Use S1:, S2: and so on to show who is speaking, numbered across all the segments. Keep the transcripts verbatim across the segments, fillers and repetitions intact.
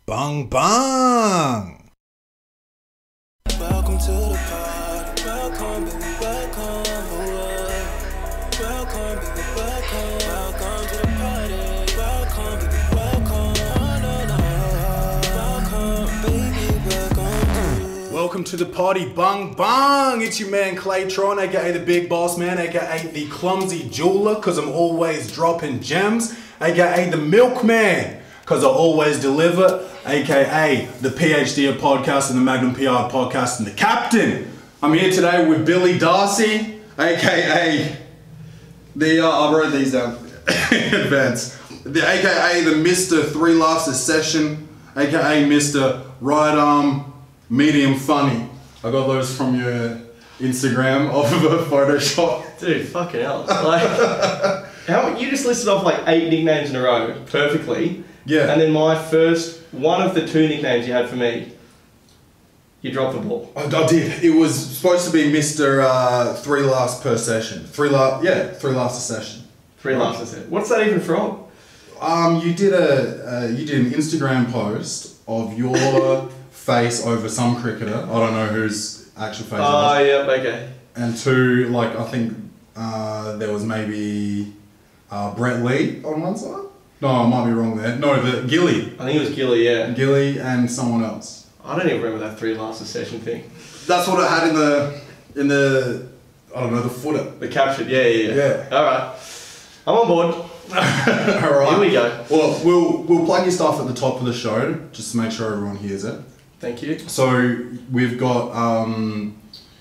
S1: Bung bung!
S2: Welcome to the pod. Welcome, baby, welcome. Welcome, baby, welcome. Welcome to the party. Welcome, baby, welcome. Welcome, baby, welcome.
S1: Welcome to the party, bung bung! It's your man Claytron, aka the Big Boss Man, aka the Clumsy Jeweler, cause I'm always dropping gems, aka the Milkman, cause I always deliver, aka the PhD of podcast and the Magnum P R podcast and the Captain. I'm here today with Billy Darcy, aka the, uh, I wrote these down in advance, the aka the Mister Three Laughs a Session, aka Mister Right Arm Medium Funny. I got those from your Instagram off of a Photoshop.
S3: Dude, fucking hell. Like, how, you just listed off like eight nicknames in a row perfectly.
S1: Yeah.
S3: And then my first, one of the two nicknames you had for me, you dropped the ball.
S1: I, I did. It was supposed to be Mister Uh, three laughs per session. Three laugh, yeah, three laughs a session.
S3: Three laughs, that's it. What's that even from?
S1: Um, you did a, uh, you did an Instagram post of your face over some cricketer. I don't know whose actual face.
S3: Oh,
S1: it was.
S3: yeah, okay.
S1: And two, like I think uh, there was maybe uh, Brett Lee on one side. No, I might be wrong there. No, the Gilly.
S3: I think it was Gilly, yeah.
S1: Gilly and someone else.
S3: I don't even remember that three laughs a session thing.
S1: That's what it had in the in the I don't know the footer.
S3: The caption, yeah, yeah, yeah.
S1: Yeah.
S3: All right, I'm on board.
S1: All right.
S3: Here we go.
S1: Well, we'll we'll plug your stuff at the top of the show just to make sure everyone hears it.
S3: Thank you.
S1: So we've got um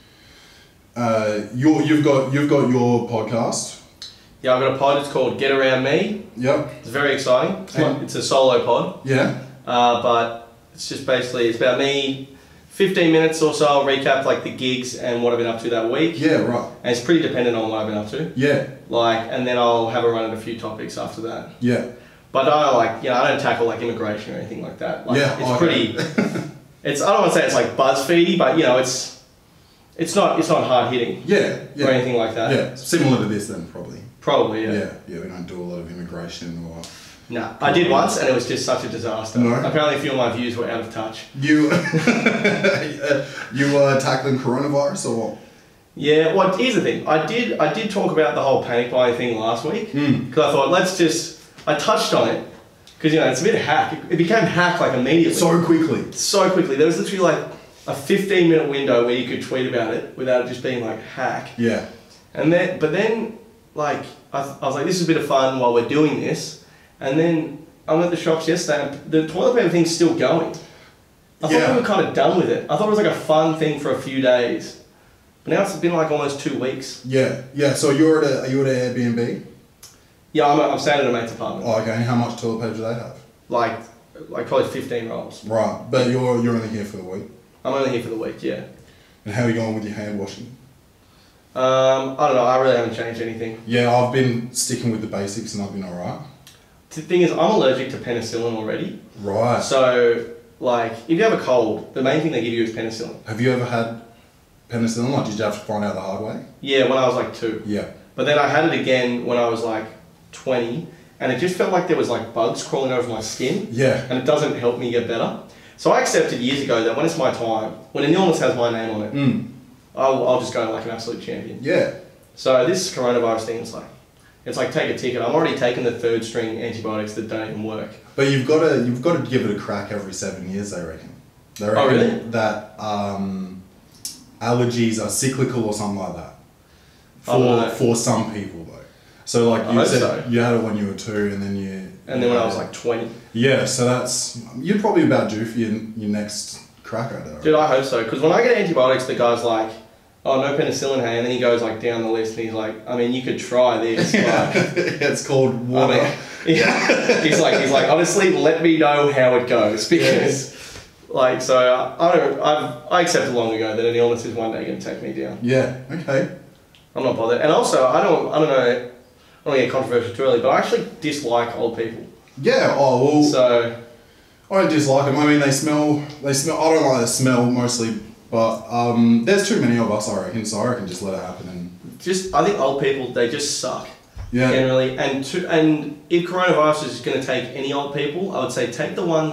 S1: uh your you've got you've got your podcast.
S3: Yeah, I've got a pod, it's called Get Around Me.
S1: Yep.
S3: It's very exciting. It's,
S1: And-
S3: not, it's a solo pod.
S1: Yeah.
S3: Uh, but it's just basically, it's about me, fifteen minutes or so, I'll recap like the gigs and what I've been up to that week.
S1: Yeah. Right.
S3: And it's pretty dependent on what I've been up to.
S1: Yeah.
S3: Like, and then I'll have a run at a few topics after that.
S1: Yeah.
S3: But I don't like, you know, I don't tackle like immigration or anything like that. Like,
S1: Yeah,
S3: it's
S1: okay.
S3: pretty, it's, I don't want to say it's like BuzzFeedy, but you know, it's, it's not, it's not hard hitting
S1: Yeah. Yeah.
S3: or anything like that.
S1: Yeah. Similar to this then probably.
S3: Probably, yeah.
S1: Yeah. Yeah. We don't do a lot of immigration or.
S3: No, I did once and it was just such a disaster.
S1: No.
S3: Apparently a few of my views were out of touch.
S1: You. you were tackling coronavirus or what?
S3: Yeah, well, here's the thing. I did I did talk about the whole panic buying thing last week because
S1: Mm.
S3: I thought let's just I touched on it because you know it's a bit of hack. It, it became hack like immediately,
S1: So quickly.
S3: so quickly. There was literally like a fifteen minute window where you could tweet about it without it just being like hack.
S1: Yeah.
S3: And then, but then, like I, th- I was like, this is a bit of fun while we're doing this. And then I went to the shops yesterday. And the toilet paper thing's still going. I thought
S1: Yeah.
S3: we were kind of done with it. I thought it was like a fun thing for a few days. But now it's been like almost two weeks.
S1: Yeah. Yeah. So you're at a, are you at an Airbnb?
S3: Yeah, I'm, I'm staying at a mate's apartment.
S1: Oh, okay. And how much toilet paper do they have?
S3: Like, like probably fifteen rolls.
S1: Right. But you're you're only here for the week.
S3: I'm only here for the week, yeah.
S1: And how are you going with your hand washing?
S3: Um, I don't know, I really haven't changed anything.
S1: Yeah, I've been sticking with the basics and I've been alright.
S3: The thing is, I'm allergic to penicillin already.
S1: Right.
S3: So, like, if you have a cold, the main thing they give you is penicillin.
S1: Have you ever had penicillin? Like, did you have to find out the hard way?
S3: Yeah, when I was like two.
S1: Yeah.
S3: But then I had it again when I was like twenty, and it just felt like there was like bugs crawling over my skin,
S1: Yeah.
S3: and it doesn't help me get better. So I accepted years ago that when it's my time, when an illness has my name on it,
S1: Mm.
S3: I'll, I'll just go like an absolute champion.
S1: Yeah.
S3: So this coronavirus thing is like, it's like take a ticket. I'm already taking the third string antibiotics that don't even work.
S1: But you've got to you've got to give it a crack every seven years. They reckon. They reckon
S3: Oh, really?
S1: that um, allergies are cyclical or something like that.
S3: I don't
S1: For
S3: know.
S1: for some people though. So like
S3: I
S1: you
S3: hope
S1: said,
S3: so.
S1: you had it when you were two, and then you.
S3: And then when I was like twenty.
S1: Yeah, so that's you're probably about due for your, your next crack at it.
S3: Dude, I hope so. Because when I get antibiotics, the guy's like, oh, no penicillin, hey. And then he goes like down the list and he's like, I mean, you could try this. But,
S1: It's called water.
S3: I mean, yeah. he's like, he's like, honestly, let me know how it goes. Because, like, so I, I don't, I've, I accepted long ago that an illness is one day going to take me down.
S1: Yeah. Okay.
S3: I'm not bothered. And also, I don't, I don't know, I don't want to get controversial too early, but I actually dislike old people.
S1: Yeah. Oh well.
S3: So,
S1: I don't dislike them. I mean, they smell. They smell. I don't like the smell mostly, but um, there's too many of us. I reckon. So I reckon just let it happen and.
S3: just, I think old people, they just suck.
S1: Yeah.
S3: Generally. And to, and if coronavirus is going to take any old people, I would say take the ones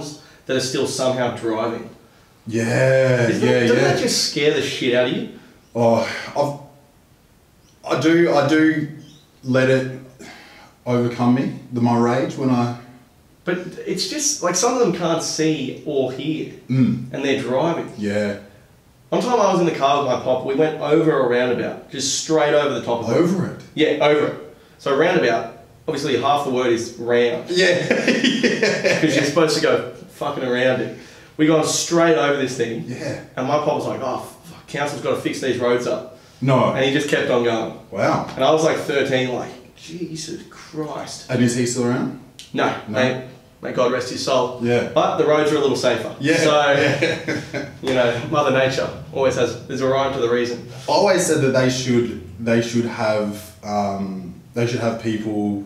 S3: that are still somehow driving.
S1: Yeah,
S3: Isn't
S1: yeah,
S3: it, doesn't
S1: yeah.
S3: that just scare the shit out of you?
S1: Oh, I've, I do, I do let it overcome me, the my rage when I.
S3: But it's just like some of them can't see or hear,
S1: Mm.
S3: and they're driving.
S1: Yeah.
S3: One time I was in the car with my pop, we went over a roundabout, just straight over the top of it.
S1: Over it.
S3: Yeah, over it. So a roundabout, obviously half the word is round.
S1: Yeah.
S3: Because you're supposed to go fucking around it. We gone straight over this thing.
S1: Yeah.
S3: And my pop was like, oh, fuck, council's got to fix these roads up.
S1: No.
S3: And he just kept on going.
S1: Wow.
S3: And I was like thirteen, like, Jesus Christ.
S1: And is he still around?
S3: No,
S1: No.
S3: May, may God rest his soul.
S1: Yeah.
S3: But the roads are a little safer.
S1: Yeah.
S3: So,
S1: Yeah.
S3: you know, Mother Nature always has, there's a rhyme to the reason.
S1: I always said that they should, they should have, um, they should have people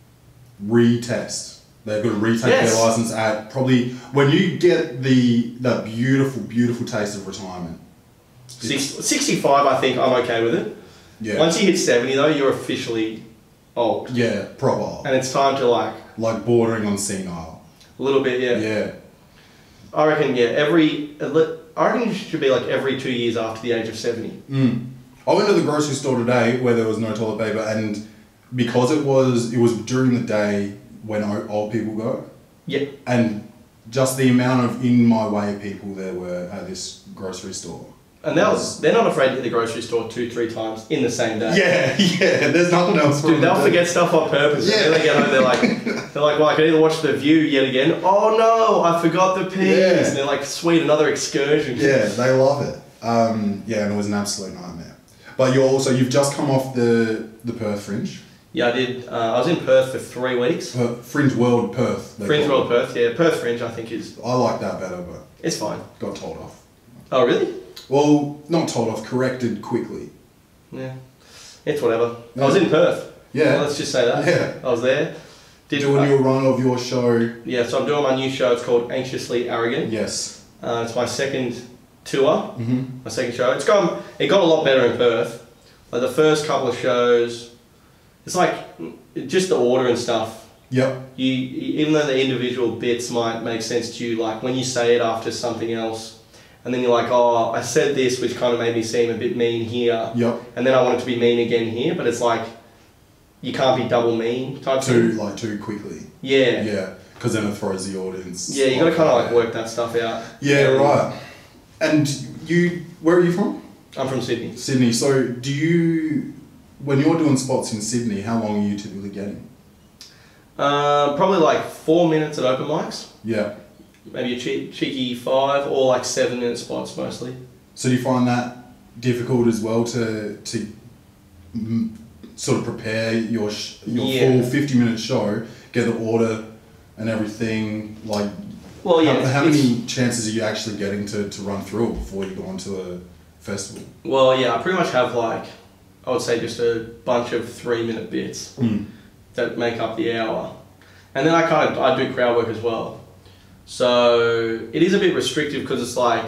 S1: retest. They've got to retake
S3: Yes.
S1: their license at probably when you get the that beautiful, beautiful taste of retirement.
S3: Six, sixty-five, I think I'm okay with it.
S1: Yeah.
S3: Once you hit seventy, though, you're officially old.
S1: Yeah, proper.
S3: And it's time to, like,
S1: Like bordering on senile.
S3: a little bit, yeah.
S1: Yeah.
S3: I reckon, yeah, every, I reckon it should be like every two years after the age of seventy.
S1: Mm. I went to the grocery store today where there was no toilet paper, and because it was it was during the day when o- old people go,
S3: Yeah.
S1: and just the amount of in my way people there were at this grocery store.
S3: And that was, they're not afraid to hit the grocery store two, three times in the same day.
S1: Yeah, yeah. There's nothing else. for
S3: Dude,
S1: them
S3: they'll
S1: to do.
S3: forget stuff on purpose.
S1: Yeah.
S3: Yeah. Then they get home, they're like, they're like, well, I can either watch The View yet again. Oh no, I forgot the Peeves.
S1: Yeah.
S3: And they're like, sweet, another excursion.
S1: Yeah, they love it. Um, yeah, and it was an absolute nightmare. But you're also you've just come off the the Perth Fringe.
S3: Yeah, I did. Uh, I was in Perth for three weeks.
S1: Per- Fringe World Perth. they
S3: Fringe
S1: call
S3: World Perth, yeah. Perth Fringe, I think, is,
S1: it. I like that better, but
S3: it's fine.
S1: got told off.
S3: Oh, really?
S1: Well, not told off, corrected quickly.
S3: Yeah. It's whatever. I was in Perth.
S1: Yeah.
S3: Well, let's just say that.
S1: Yeah.
S3: I was there. Did
S1: Doing
S3: uh,
S1: your run of your show.
S3: Yeah, so I'm doing my new show. It's called Anxiously Arrogant.
S1: Yes.
S3: Uh, it's my second tour,
S1: Mm-hmm.
S3: my second show. It's gone. It got a lot better in Perth. Like the first couple of shows, it's like just the order and stuff.
S1: Yep.
S3: You, even though the individual bits might make sense to you, like when you say it after something else, and then you're like, oh, I said this, which kind of made me seem a bit mean here,
S1: Yep.
S3: and then I want it to be mean again here, but it's like you can't be double mean type
S1: Too
S3: thing.
S1: like too quickly.
S3: Yeah.
S1: Yeah. Because then it throws the audience.
S3: Yeah, you got to
S1: off.
S3: kind of like work that stuff out.
S1: Yeah,
S3: Um,
S1: right. And you, where are you from?
S3: I'm from Sydney.
S1: Sydney. So do you, when you're doing spots in Sydney, how long are you typically getting?
S3: Uh, probably like four minutes at open mics.
S1: Yeah.
S3: Maybe a che- cheeky five, or like seven minute spots mostly.
S1: So do you find that difficult as well to to mm, sort of prepare your sh- your
S3: Yeah.
S1: full fifty minute show, get the order and everything? Like,
S3: Well, yeah.
S1: how,
S3: it's-
S1: how
S3: it's-
S1: many chances are you actually getting to, to run through it before you go onto a festival?
S3: Well, yeah, I pretty much have like, I would say just a bunch of three minute bits
S1: Mm.
S3: that make up the hour. And then I kind of, I do crowd work as well. So it is a bit restrictive because it's like,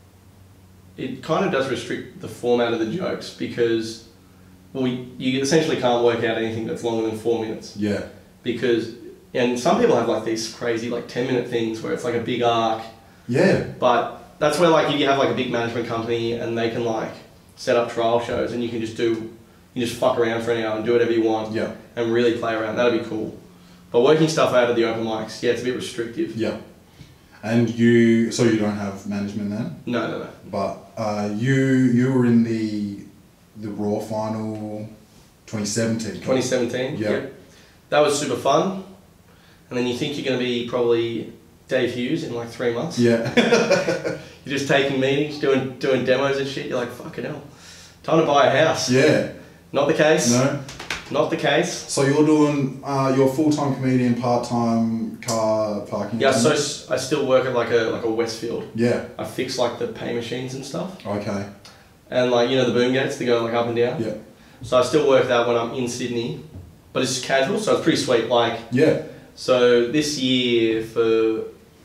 S3: it kind of does restrict the format of the jokes because, well, you you essentially can't work out anything that's longer than four minutes.
S1: Yeah.
S3: Because, and some people have like these crazy like ten minute things where it's like a big arc.
S1: Yeah.
S3: But that's where like if you have like a big management company and they can like set up trial shows and you can just do, you just fuck around for an hour and do whatever you want
S1: Yeah.
S3: and really play around, that'd be cool. But working stuff out of the open mics, yeah, it's a bit restrictive.
S1: Yeah. And you, so you don't have management then?
S3: No, no, no.
S1: But uh, you you were in the the Raw final twenty seventeen.
S3: twenty seventeen,
S1: Yeah.
S3: yep. That was super fun. And then you think you're going to be probably Dave Hughes in like three months.
S1: Yeah.
S3: You're just taking meetings, doing doing demos and shit. You're like, fucking hell, time to buy a house.
S1: Yeah.
S3: Not the case.
S1: No.
S3: Not the case.
S1: So you're doing uh, you're full time comedian, part time car parking.
S3: Yeah, so
S1: attendant?
S3: s- I still work at like a like a Westfield.
S1: Yeah.
S3: I fix like the pay machines and stuff,
S1: Okay.
S3: and like you know the boom gates that go like up and down.
S1: Yeah.
S3: So I still work that when I'm in Sydney, but it's casual, so it's pretty sweet. Like
S1: Yeah.
S3: so this year for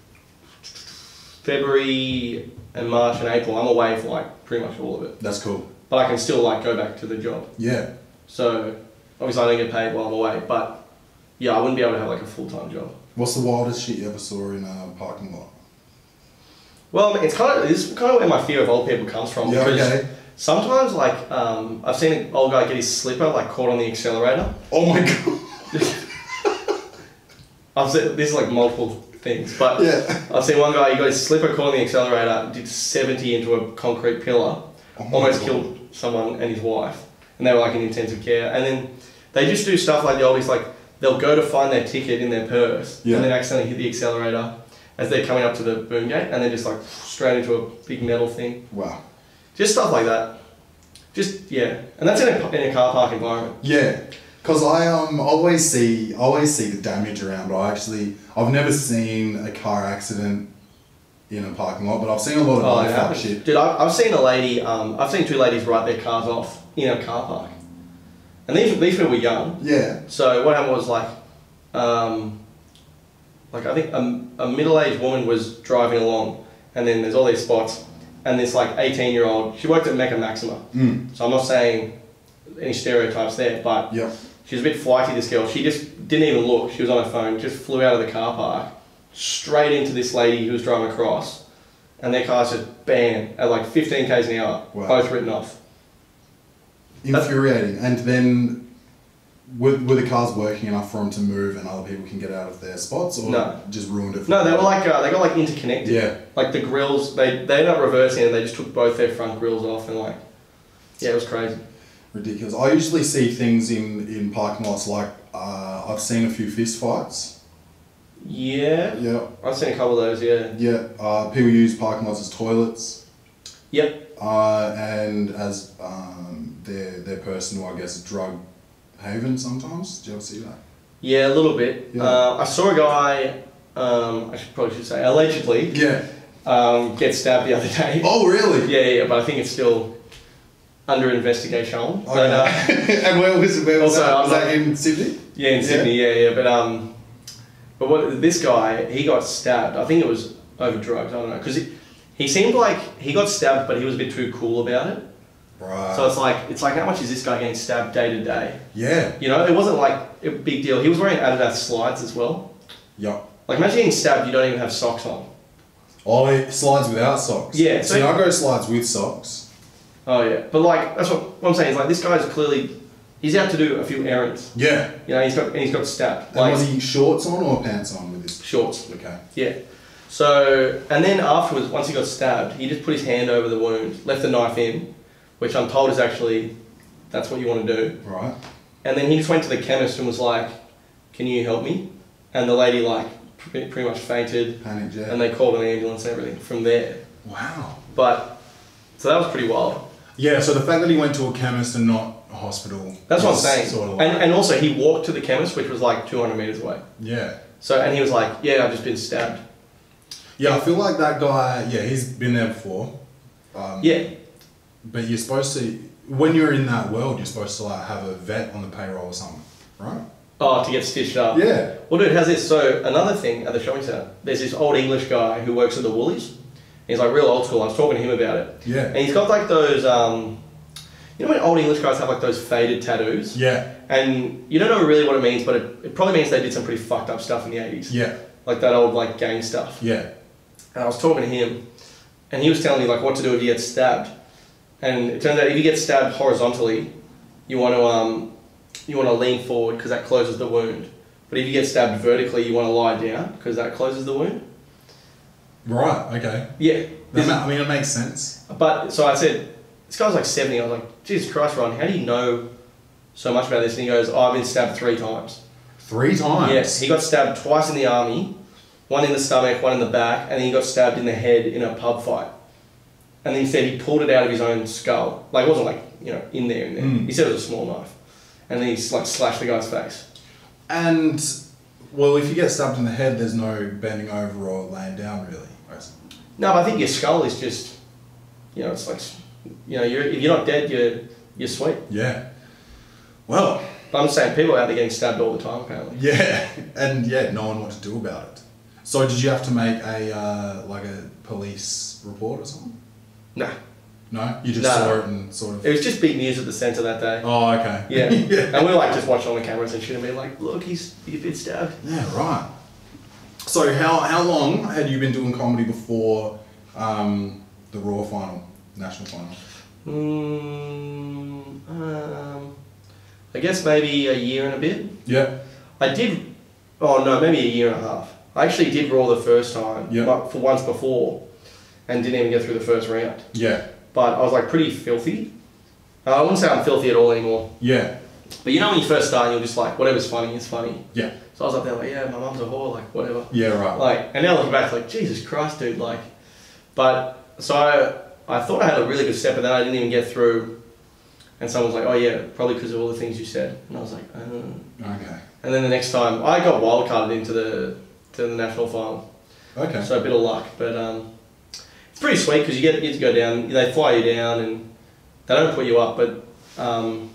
S3: February and March and April, I'm away for like pretty much all of it.
S1: That's cool.
S3: But I can still like go back to the job.
S1: Yeah.
S3: So obviously I don't get paid while I'm away, but yeah, I wouldn't be able to have like a full time job.
S1: What's the wildest shit you ever saw in a parking lot?
S3: Well, it's kind of this is kind of where my fear of old people comes from.
S1: Yeah,
S3: because
S1: okay.
S3: sometimes, like, um, I've seen an old guy get his slipper like caught on the accelerator.
S1: Oh my god.
S3: I've seen this is like multiple things, but
S1: Yeah.
S3: I've seen one guy, he got his slipper caught on the accelerator, did seventy into a concrete pillar,
S1: Oh my
S3: almost
S1: God.
S3: killed someone and his wife, and they were like in intensive care. And then they just do stuff like the oldies, like they'll go to find their ticket in their purse,
S1: Yeah.
S3: and then accidentally hit the accelerator as they're coming up to the boom gate, and then just like straight into a big metal thing.
S1: Wow.
S3: Just stuff like that. Just yeah, and that's in a in a car park environment.
S1: Yeah. Cause I um always see always see the damage around, but I actually I've never seen a car accident in a parking lot, but I've seen a lot of
S3: Oh,
S1: other
S3: it
S1: fuck
S3: happens.
S1: shit.
S3: Dude, I, I've seen a lady. Um, I've seen two ladies write their cars off in a car park, and these these people were young.
S1: Yeah.
S3: So what happened was like, um, like I think a, a middle-aged woman was driving along, and then there's all these spots, and this like eighteen-year-old. She worked at Mecca Maxima,
S1: Mm.
S3: so I'm not saying any stereotypes there, but
S1: Yeah.
S3: she was a bit flighty. This girl, she just didn't even look. She was on her phone, just flew out of the car park, straight into this lady who was driving across, and their cars just bam at like fifteen k's an hour,
S1: Wow.
S3: both written off.
S1: Infuriating. And then were, were the cars working enough for them to move and other people can get out of their spots, or
S3: No.
S1: just ruined it? For
S3: No, they
S1: them?
S3: were like uh, they got like interconnected.
S1: Yeah.
S3: Like the grills, they they ended up reversing and they just took both their front grills off and like, yeah, it was crazy.
S1: Ridiculous. I usually see things in, in parking lots like uh, I've seen a few fist fights.
S3: Yeah,
S1: Yeah.
S3: I've seen a couple of those. Yeah.
S1: Yeah. Uh, people use parking lots as toilets.
S3: Yep.
S1: Uh, and as um, their their personal, I guess, drug haven sometimes. Do you ever see that?
S3: Yeah, a little bit.
S1: Yeah.
S3: Uh, I saw a guy. Um, I should probably should say allegedly.
S1: Yeah.
S3: Um, get stabbed the other day.
S1: Oh, really?
S3: Yeah, yeah, but I think it's still under investigation.
S1: Okay.
S3: But, uh,
S1: and where was it? Where was
S3: Also,
S1: that?
S3: I'm
S1: Was that in Sydney?
S3: yeah, in Sydney. Yeah, yeah. But um, but what this guy, he got stabbed. I think it was over drugs. I don't know, because he, he seemed like he got stabbed, but he was a bit too cool about it.
S1: Right.
S3: So it's like it's like how much is this guy getting stabbed day to day?
S1: Yeah.
S3: You know, it wasn't like a big deal. He was wearing Adidas slides as well.
S1: Yup.
S3: Like imagine getting stabbed, you don't even have socks on.
S1: Oh, it slides without socks.
S3: Yeah,
S1: So,
S3: so-
S1: I go slides with socks.
S3: Oh yeah, but like that's what, what I'm saying is like this guy's clearly he's out to do a few errands.
S1: Yeah.
S3: You know, he's got and he's got stabbed.
S1: And
S3: Like
S1: was he shorts on or pants on with this?
S3: shorts.
S1: Okay.
S3: Yeah. So and then afterwards, once he got stabbed, he just put his hand over the wound, left the knife in, which I'm told is actually that's what you want to do.
S1: Right.
S3: And then he just went to the chemist and was like, "Can you help me?" And the lady like pretty, pretty much fainted,
S1: Panic jet.
S3: and they called an ambulance and everything from there.
S1: Wow.
S3: But so that was pretty wild.
S1: Yeah, so the fact that he went to a chemist and not a hospital.
S3: That's what I'm
S1: is
S3: saying.
S1: Sort of like,
S3: and, and also he walked to the chemist, which was like two hundred meters away.
S1: yeah.
S3: So and he was like, "Yeah, I've just been stabbed."
S1: Yeah, I feel like that guy, yeah, he's been there before. Um,
S3: Yeah.
S1: But you're supposed to, when you're in that world, you're supposed to like have a vet on the payroll or something, right?
S3: Oh, to get stitched up.
S1: Yeah.
S3: Well, dude, how's this? So another thing at the shopping centre, there's this old English guy who works at the Woolies. He's like real old school. I was talking to him about it.
S1: Yeah.
S3: And he's got like those, um, you know when old English guys have like those faded tattoos?
S1: Yeah.
S3: And you don't know really what it means, but it, it probably means they did some pretty fucked up stuff in the eighties.
S1: Yeah.
S3: Like that old like gang stuff.
S1: Yeah.
S3: And I was talking to him, and he was telling me like what to do if you get stabbed. And it turns out if you get stabbed horizontally, you want to um, you want to lean forward because that closes the wound. But if you get stabbed vertically, you want to lie down because that closes the wound.
S1: Right, okay.
S3: Yeah.
S1: That ma- I mean, it makes sense.
S3: But so I said, this guy's like seventy. I was like, Jesus Christ, Ron, how do you know so much about this? And he goes, oh, I've been stabbed three times.
S1: Three times?
S3: Yes, he got stabbed twice in the army, one in the stomach, one in the back, and then he got stabbed in the head in a pub fight. And then he said he pulled it out of his own skull. Like, it wasn't like, you know, in there, in there.
S1: Mm.
S3: He said it was a small knife. And then he like slashed the guy's face.
S1: And, well, if you get stabbed in the head, there's no bending over or laying down, really.
S3: No, but I think your skull is just, you know, it's like, you know, you're, if you're not dead, you're, you're sweet.
S1: Yeah. Well.
S3: But I'm just saying, people are out there getting stabbed all the time, apparently.
S1: Yeah. And, yeah, no one what to do about it. So did you have to make a, uh, like a police report or something?
S3: No.
S1: No? You just
S3: No.
S1: saw it and sort of...
S3: It was just big news at the centre that day.
S1: Oh, okay.
S3: Yeah.
S1: yeah.
S3: And we were like just watching on the cameras and shit and being like, look, he's, he's been stabbed.
S1: Yeah, right. So how how long had you been doing comedy before um, the Raw final, national final?
S3: Mm, um, I guess maybe a year and a bit.
S1: Yeah.
S3: I did. Oh no, maybe a year and a half. I actually did Raw the first time,
S1: Yeah.
S3: but for once before, and didn't even get through the first round.
S1: Yeah.
S3: But I was like pretty filthy. Uh, I wouldn't say I'm filthy at all anymore.
S1: Yeah.
S3: But you know when you first start, you're just like, whatever's funny is funny.
S1: Yeah.
S3: So I was up there like, yeah, my mum's a whore, like whatever.
S1: Yeah, right.
S3: Like, and now looking back, like Jesus Christ, dude, like. But so I, I thought I had a really good set, but then I didn't even get through. And someone was like, oh yeah, probably because of all the things you said. And I was like, uh.
S1: Okay.
S3: And then the next time, I got wildcarded into the to the national final.
S1: Okay.
S3: So a bit of luck, but um, it's pretty sweet because you get, you get to go down. They fly you down, and they don't put you up, but um,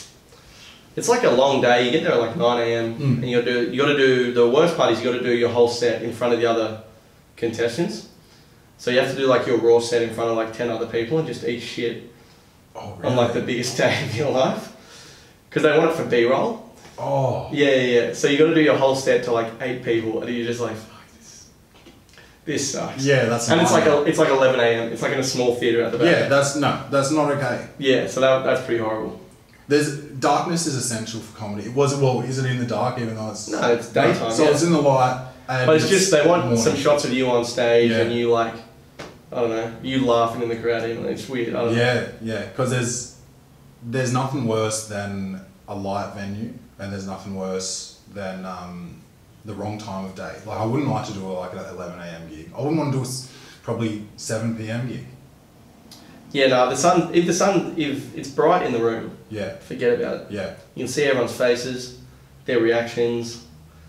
S3: it's like a long day. You get there at like nine a m
S1: Mm.
S3: and you got to do. You got to do the worst part is you got to do your whole set in front of the other contestants. So you have to do like your raw set in front of like ten other people and just eat shit
S1: Oh, really?
S3: on like the biggest day of your life because they want it for B roll.
S1: Oh.
S3: Yeah, yeah, yeah. So you got to do your whole set to like eight people, and you're just like, fuck this. This sucks.
S1: Yeah, that's.
S3: And it's like
S1: nightmare.
S3: a, it's like eleven a m It's like in a small theater at the back.
S1: Yeah, that's no, that's not okay.
S3: Yeah, so that that's pretty horrible.
S1: There's darkness is essential for comedy. It was well, is it in the dark even though it's
S3: No, it's daytime.
S1: So
S3: yeah.
S1: it's in the light. And
S3: But it's just they want
S1: morning.
S3: some shots of you on stage
S1: Yeah.
S3: and you like, I don't know, you laughing in the crowd. Even it's weird. I don't know.
S1: Yeah, yeah, because there's there's nothing worse than a light venue, and there's nothing worse than um, the wrong time of day. Like I wouldn't like to do a, like an eleven a m gig. I wouldn't want to do a s- probably seven p m gig.
S3: Yeah, no. The sun. If the sun, if it's bright in the room,
S1: Yeah,
S3: forget about it.
S1: yeah,
S3: You can see everyone's faces, their reactions.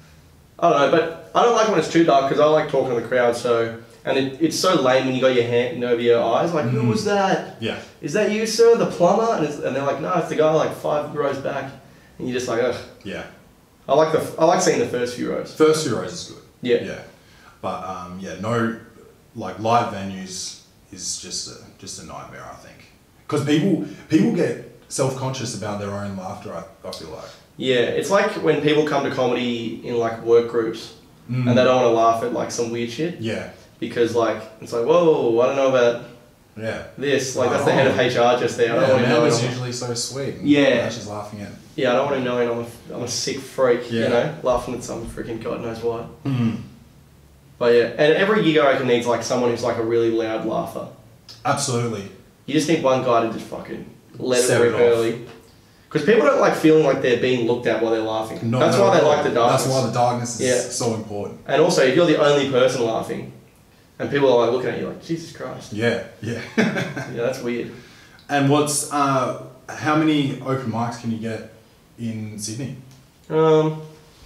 S3: I don't know, but I don't like when it's too dark because I like talking to the crowd. So and it, it's so lame when you got your hand over your eyes. Like,
S1: Mm.
S3: who was that?
S1: yeah,
S3: Is that you, sir, the plumber? And, it's, and they're like, no, it's the guy like five rows back. And you're just like, ugh.
S1: yeah.
S3: I like the I like seeing the first few rows.
S1: First few rows is good.
S3: Yeah.
S1: Yeah, but um, yeah, no, like live venues is just a, just a nightmare. I think because people people get self conscious about their own laughter. I, I feel like.
S3: Yeah, it's like when people come to comedy in like work groups
S1: Mm.
S3: and they don't want to laugh at like some weird shit
S1: Yeah,
S3: because like it's like, whoa, I don't know about
S1: yeah.
S3: this. Like that's the head of H R just there. I don't
S1: Yeah,
S3: want to know.
S1: Amanda's
S3: I'm a-
S1: usually so sweet. And
S3: Yeah.
S1: now she's laughing at.
S3: Yeah, I don't want to know I'm a, I'm a sick freak,
S1: Yeah.
S3: you know, laughing at some freaking God knows what.
S1: Mm.
S3: But yeah, and every gig I reckon needs like someone who's like a really loud laugher.
S1: Absolutely.
S3: You just need one guy to just fucking let
S1: Set
S3: it
S1: it
S3: rip
S1: off.
S3: early. Because people don't like feeling like they're being looked at while they're laughing.
S1: No,
S3: That's
S1: no,
S3: why they
S1: no.
S3: like the darkness.
S1: That's why the darkness is
S3: Yeah.
S1: so important.
S3: And also, if you're the only person laughing, and people are like looking at you like, Jesus Christ.
S1: Yeah, yeah.
S3: Yeah, that's weird.
S1: And what's uh, how many open mics can you get in Sydney?
S3: Um,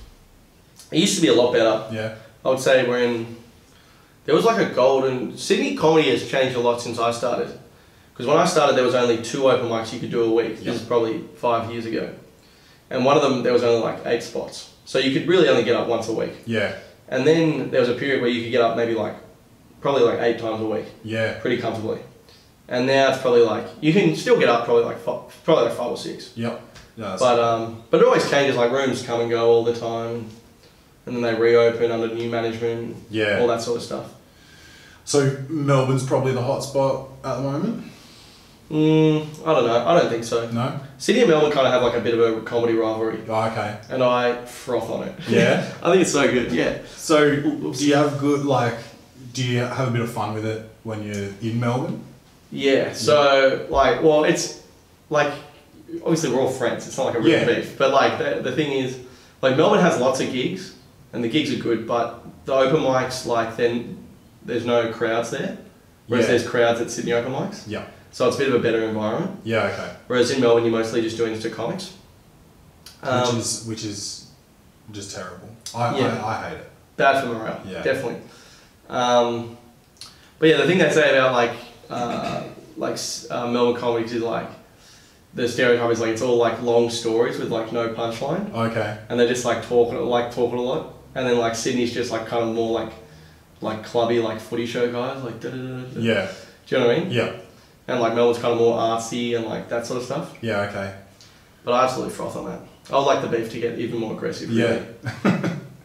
S3: it used to be a lot better.
S1: Yeah,
S3: I would say we're in. There was like a golden. Sydney comedy has changed a lot since I started. Because when I started, there was only two open mics you could do a week.
S1: Yep.
S3: This is probably five years ago. And one of them, there was only like eight spots. So you could really only get up once a week.
S1: yeah,
S3: And then there was a period where you could get up maybe like, probably like eight times a week,
S1: yeah,
S3: pretty comfortably. And now it's probably like, you can still get up probably like five, probably like five or six.
S1: yep. Yeah, that's-
S3: But um, but it always changes, like rooms come and go all the time. And then they reopen under new management,
S1: Yeah.
S3: all that sort of stuff.
S1: So Melbourne's probably the hot spot at the moment.
S3: Mm, I don't know, I don't think so.
S1: No.
S3: Sydney and Melbourne kind of have like a bit of a comedy rivalry.
S1: Oh, okay.
S3: And I froth on it.
S1: Yeah?
S3: I think it's so good, yeah.
S1: So do you have good like? Do you have a bit of fun with it when you're in Melbourne?
S3: Yeah, so like, well, it's like, obviously we're all friends, it's not like a real
S1: Yeah.
S3: beef, but like the, the thing is, like Melbourne has lots of gigs, and the gigs are good, but the open mics, like then there's no crowds there, whereas
S1: Yeah.
S3: there's crowds at Sydney open mics,
S1: Yeah.
S3: so it's a bit of a better environment,
S1: Yeah. Okay.
S3: whereas in Melbourne you're mostly just doing it to comics. Um,
S1: which is which is just terrible. I
S3: Yeah.
S1: I, I hate it.
S3: Bad for morale,
S1: Yeah.
S3: definitely. Um, but yeah, the thing they say about like uh, like uh, Melbourne comics is like the stereotype is like it's all like long stories with like no punchline,
S1: Okay.
S3: and they just like talking like talking a lot, and then like Sydney's just like kind of more like like clubby like footy show guys like da da da da.
S1: Yeah.
S3: Do you know what I mean?
S1: Yeah.
S3: And like Melbourne's kind of more artsy and like that sort of stuff.
S1: Yeah. Okay.
S3: But I absolutely froth on that. I would like the beef to get even more aggressive.
S1: Yeah.
S3: Really.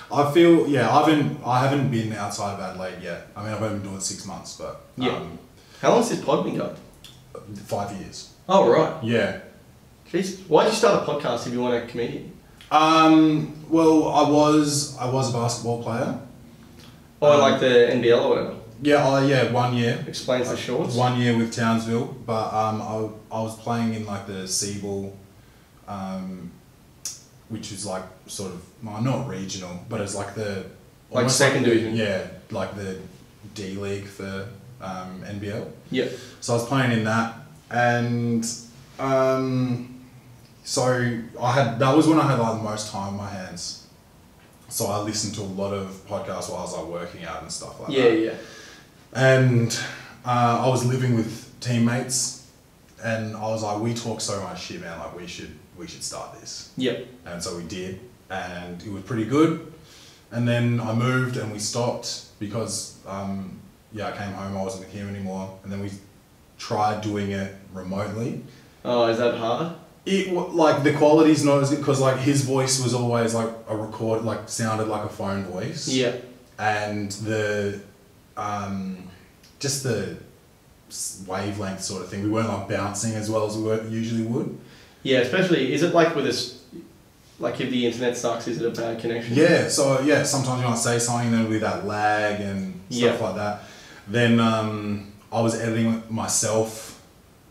S1: I feel yeah. I haven't I haven't been outside of Adelaide yet. I mean, I've only been doing it six months, but
S3: Yeah.
S1: um,
S3: How long's this pod been going?
S1: five years.
S3: Oh right.
S1: Yeah.
S3: Jeez, why did you start a podcast if you weren't a comedian?
S1: Um. Well, I was I was a basketball player.
S3: Or
S1: Um,
S3: like the N B L or whatever.
S1: Yeah. I yeah. One year.
S3: Explains the shorts.
S1: One year with Townsville, but um, I I was playing in like the Seaball, um, which is like sort of well, not regional, but it's like the
S3: Like
S1: almost
S3: second
S1: the-
S3: division.
S1: Yeah, like the D League for um, N B L.
S3: Yeah.
S1: So I was playing in that, and um, so I had that was when I had like the most time on my hands. So I listened to a lot of podcasts while I was like working out and stuff like
S3: Yeah,
S1: that.
S3: yeah.
S1: And uh, I was living with teammates, and I was like, we talk so much shit, man. Like we should we should start this.
S3: Yep.
S1: And so we did, and it was pretty good. And then I moved, and we stopped because um, yeah, I came home. I wasn't with him anymore, and then we tried doing it remotely.
S3: Oh, is that hard?
S1: It wa- like the quality's not as good because like his voice was always like a record, like sounded like a phone voice.
S3: Yeah.
S1: And the um, just the s- wavelength sort of thing. We weren't like bouncing as well as we were, usually would.
S3: Yeah, especially, is it like with this, like if the internet sucks, is it a bad connection?
S1: Yeah. So yeah, sometimes you want to say something, then with that lag and stuff
S3: Yeah.
S1: like that. Then um, I was editing it myself,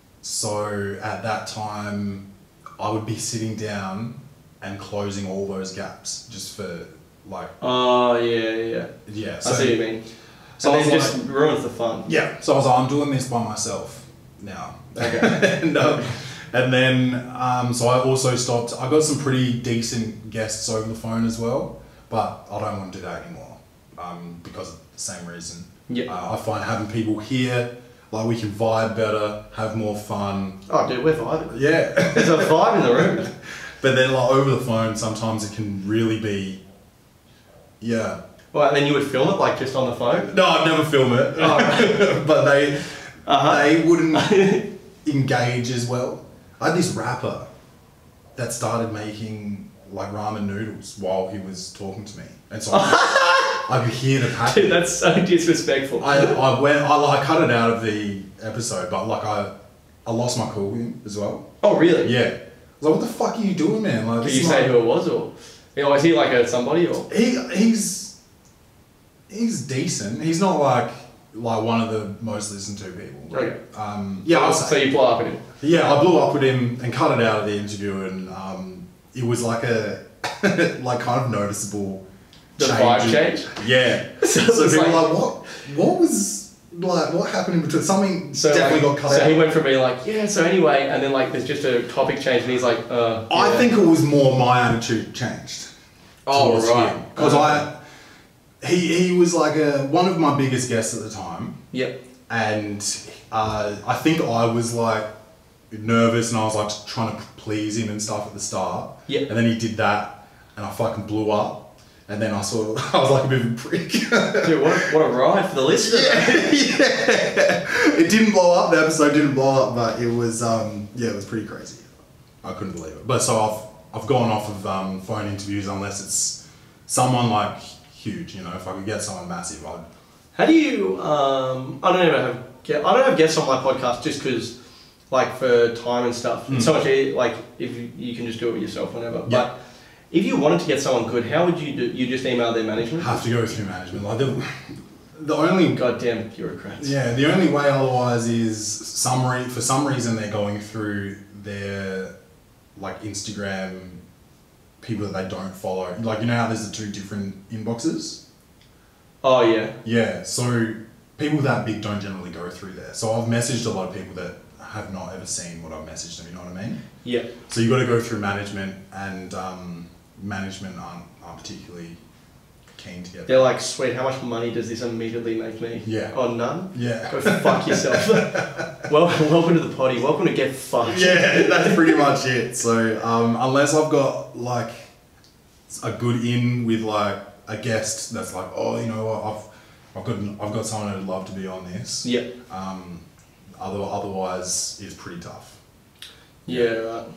S1: so at that time I would be sitting down and closing all those gaps just for like
S3: Oh, yeah, yeah.
S1: yeah.
S3: I
S1: So,
S3: see what you mean.
S1: so
S3: So
S1: I
S3: and
S1: was
S3: then
S1: like-
S3: just ruins the fun.
S1: Yeah, so I was like, I'm doing this by myself now.
S3: Okay.
S1: and, um, and then, um, so I also stopped. I got some pretty decent guests over the phone as well, but I don't want to do that anymore um, because of the same reason.
S3: Yeah.
S1: Uh, I find having people here, like we can vibe better, have more fun.
S3: Oh, dude, we're vibing.
S1: Yeah.
S3: There's a vibe in the room.
S1: But then, like over the phone, sometimes it can really be, yeah.
S3: Well, and then you would film it, like, just on the phone?
S1: No, I'd never film it.
S3: Oh.
S1: but they
S3: Uh-huh.
S1: they wouldn't engage as well. I had this rapper that started making like ramen noodles while he was talking to me, and so I, I could hear the
S3: Dude,
S1: package.
S3: that's so disrespectful.
S1: I, I went I like cut it out of the episode, but like I I lost my cool with him as well.
S3: Oh, really?
S1: Yeah, I was like, what the fuck are you doing, man? Like,
S3: Did
S1: this
S3: you
S1: is
S3: say
S1: like-
S3: who it was, or? You know, is he like a somebody, or?
S1: He he's he's decent. He's not like like one of the most listened to people.
S3: Okay.
S1: Um, yeah, I'll
S3: So
S1: say.
S3: you blow up at him.
S1: Yeah, I blew up with him and cut it out of the interview, and um, it was like a like kind of noticeable.
S3: The
S1: change
S3: vibe
S1: in-
S3: change?
S1: Yeah.
S3: So
S1: so
S3: it's
S1: people
S3: like-
S1: were like, what? What was like? What happened in between? Something
S3: So
S1: definitely
S3: like,
S1: got cut
S3: so
S1: out.
S3: he went from being like, yeah, so anyway, and then like there's just a topic change, and he's like, uh.
S1: I
S3: yeah.
S1: think it was more my attitude changed.
S3: Oh, right.
S1: Because
S3: Okay.
S1: I, he he was like a one of my biggest guests at the time.
S3: Yep.
S1: And uh, I think I was like nervous and I was like trying to please him and stuff at the start.
S3: Yeah.
S1: And then he did that and I fucking blew up. And then I sort of, I was like a bit of a prick.
S3: Dude, what a, what a ride for the listener.
S1: yeah. It didn't blow up, the episode didn't blow up, but it was, um, yeah, it was pretty crazy. I couldn't believe it. But so I've, I've gone off of um, phone interviews unless it's someone like huge, you know, if I could get someone massive, I'd.
S3: How do you? Um, I don't ever have. ge- I don't have guests on my podcast just because, like, for time and stuff. It's so much e- like if you, you can just do it yourself whenever.
S1: Hmm. Yeah.
S3: But if you wanted to get someone good, how would you do? You just email their management.
S1: Have to go through management. Like the, the only
S3: Goddamn bureaucrats.
S1: yeah, the only way otherwise is some re- for some reason they're going through their like Instagram people that they don't follow. Like you know how there's the two different inboxes.
S3: Oh yeah.
S1: Yeah, so people that big don't generally go through there. So I've messaged a lot of people that have not ever seen what I've messaged them. You know what I mean?
S3: Yeah.
S1: So you got to go through management, and um, management aren't, aren't particularly keen to get.
S3: They're like, sweet. How much money does this immediately make me?
S1: Yeah.
S3: Oh, none.
S1: Yeah.
S3: Go fuck yourself. welcome, welcome to the potty. Welcome to get fucked.
S1: Yeah, that's pretty much it. So um, unless I've got like a good in with like a guest that's like, oh, you know what, I've I've got I've got someone who'd love to be on this.
S3: Yeah.
S1: Um, other otherwise, it's pretty tough.
S3: Yeah. Right.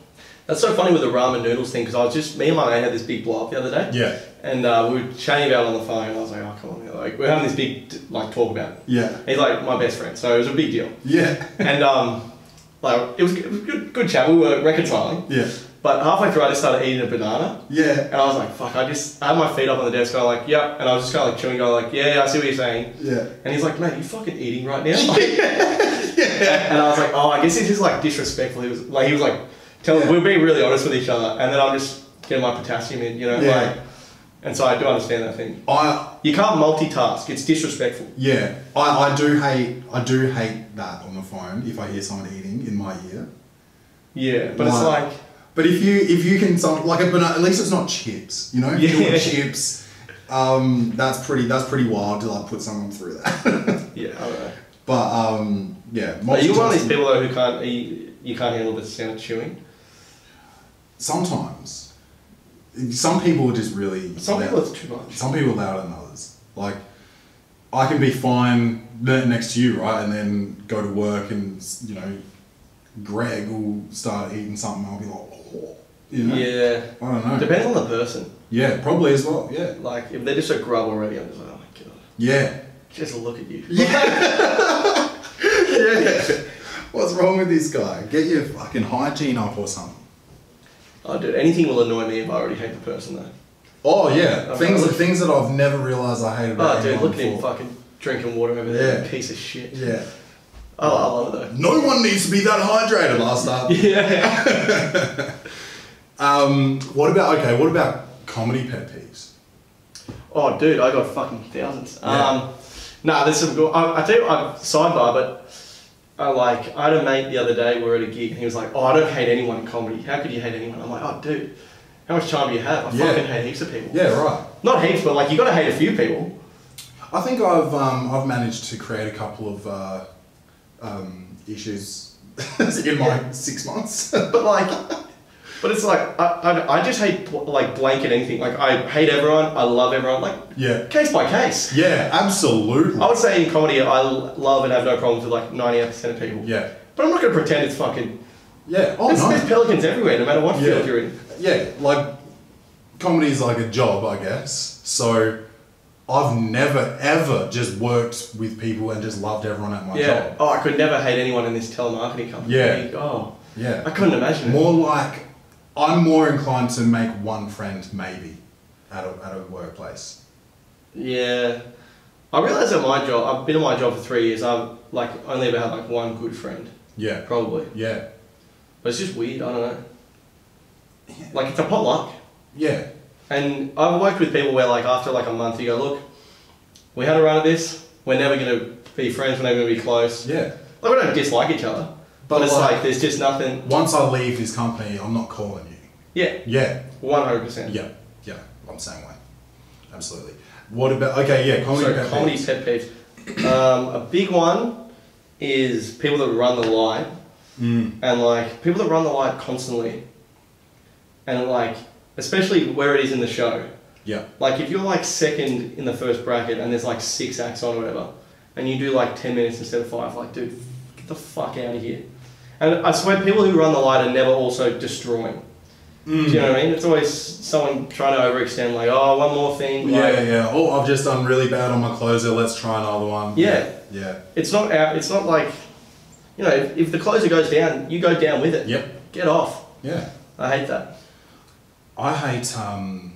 S3: That's so funny with the ramen noodles thing because I was just me and my mate had this big blow up the other day.
S1: Yeah.
S3: And uh, we were chatting about it on the phone. And I was like, oh come on, like we're having this big like talk about it.
S1: Yeah.
S3: He's like my best friend, so it was a big deal.
S1: Yeah.
S3: And um, like it was, it was good, good chat. We were reconciling.
S1: Yeah.
S3: But halfway through, I just started eating a banana.
S1: Yeah.
S3: And I was like, fuck, I just I had my feet up on the desk, going like, yep. And I was just kind of like chewing, going like, yeah, yeah, I see what you're saying.
S1: Yeah.
S3: And he's like, mate, you fucking eating right now? Yeah. And I was like, oh, I guess he's just like disrespectful. He was like, he was like, telling,
S1: Yeah.
S3: we were being really honest with each other, and then I'm just getting my potassium in, you know,
S1: Yeah.
S3: like, and so I do understand that thing.
S1: I
S3: You can't multitask. It's disrespectful.
S1: yeah. I, I do hate I do hate that on the phone if I hear someone eating in my ear.
S3: Yeah, but it's
S1: Like-
S3: like,
S1: But if you if you can some like a banana, at least it's not chips. You know, if
S3: Yeah.
S1: you're chips. Um, that's pretty that's pretty wild to like put someone through that.
S3: yeah, I don't know.
S1: But um, yeah.
S3: Are you one of these
S1: multitasking-
S3: people though who can't you, you can't handle the sound of chewing?
S1: Sometimes, some people are just really.
S3: Some
S1: loud.
S3: people it's too much.
S1: Some people are louder than others. Like, I can be fine ne- next to you, right, and then go to work, and you know, Greg will start eating something. I'll be like, oh, you know.
S3: Yeah.
S1: I don't know.
S3: Depends on the person.
S1: Yeah, probably as well. Yeah.
S3: Like if they're just a grub already, I'm just like, oh my god.
S1: Yeah.
S3: Just look at you.
S1: Yeah. Yeah. What's wrong with this guy? Get your fucking hygiene up or something.
S3: Oh dude, anything will annoy me if I already hate the person though.
S1: Oh yeah,
S3: Oh,
S1: things
S3: look-
S1: things that I've never realised I hated about
S3: Oh dude,
S1: anyone
S3: look at him
S1: before.
S3: fucking drinking water over there,
S1: Yeah.
S3: piece of shit.
S1: Yeah.
S3: Oh, I love it
S1: No one needs to be that hydrated. Last
S3: though.
S1: up.
S3: Yeah.
S1: Um, what about okay? What about comedy pet peeves?
S3: Oh dude, I got fucking thousands.
S1: Yeah.
S3: Um, nah, there's some good. I, I tell you, I sidebar, but I like I had a mate the other day. We were at a gig, and he was like, "Oh, I don't hate anyone in comedy. How could you hate anyone?" I'm like, "Oh, dude, how much time do you have? I
S1: Yeah.
S3: fucking hate heaps of people.
S1: Yeah, right.
S3: Not heaps, but like you got to hate a few people.
S1: I think I've um, I've managed to create a couple of uh, um, issues in my
S3: Yeah.
S1: six months.
S3: But like, but it's like I, I, I just hate bl- like blanket anything. Like I hate everyone. I love everyone. Like
S1: Yeah.
S3: case by case.
S1: Yeah, absolutely.
S3: I would say in comedy, I l- love and have no problems with like ninety-eight percent of people.
S1: Yeah.
S3: But I'm not going to pretend it's fucking.
S1: Yeah. Oh
S3: there's,
S1: no.
S3: there's pelicans everywhere, no matter what
S1: Yeah.
S3: field you're in.
S1: Yeah, like comedy is like a job, I guess. So I've never ever just worked with people and just loved everyone at my
S3: Yeah.
S1: job.
S3: Oh, I could never hate anyone in this telemarketing company.
S1: Yeah.
S3: Oh,
S1: Yeah.
S3: I couldn't imagine it.
S1: More like I'm more inclined to make one friend maybe at a at a workplace.
S3: Yeah. I realise at my job, I've been at my job for three years. I've like only ever had like one good friend,
S1: Yeah.
S3: probably.
S1: Yeah.
S3: But it's just weird. I don't know. Like it's a potluck.
S1: Yeah.
S3: And I've worked with people where like after like a month you go, look, we had a run at this. We're never gonna be friends. We're never gonna be close.
S1: Yeah.
S3: Like we don't dislike each other, but,
S1: But
S3: it's
S1: like-
S3: like, there's just nothing.
S1: Once I leave this company, I'm not calling you.
S3: Yeah,
S1: Yeah.
S3: one hundred percent.
S1: Yeah. Yeah. I'm the same way. Absolutely. What about okay, yeah, comedy
S3: So
S1: pet
S3: comedy
S1: peeves.
S3: pet peeves. Um, a big one is people that run the light,
S1: Mm.
S3: and like people that run the light constantly, and like especially where it is in the show.
S1: Yeah.
S3: Like if you're like second in the first bracket and there's like six acts on or whatever, and you do like ten minutes instead of five, like dude, get the fuck out of here. And I swear people who run the light are never also destroying.
S1: Mm.
S3: Do you know what I mean? It's always someone trying to overextend, like, oh, one more thing.
S1: Yeah,
S3: like,
S1: yeah, yeah. Oh, I've just done really bad on my closer. Let's try another one.
S3: Yeah.
S1: Yeah.
S3: It's not out, it's not like, you know, if, if the closer goes down, you go down with it.
S1: Yep.
S3: Get off.
S1: Yeah.
S3: I hate that.
S1: I hate um,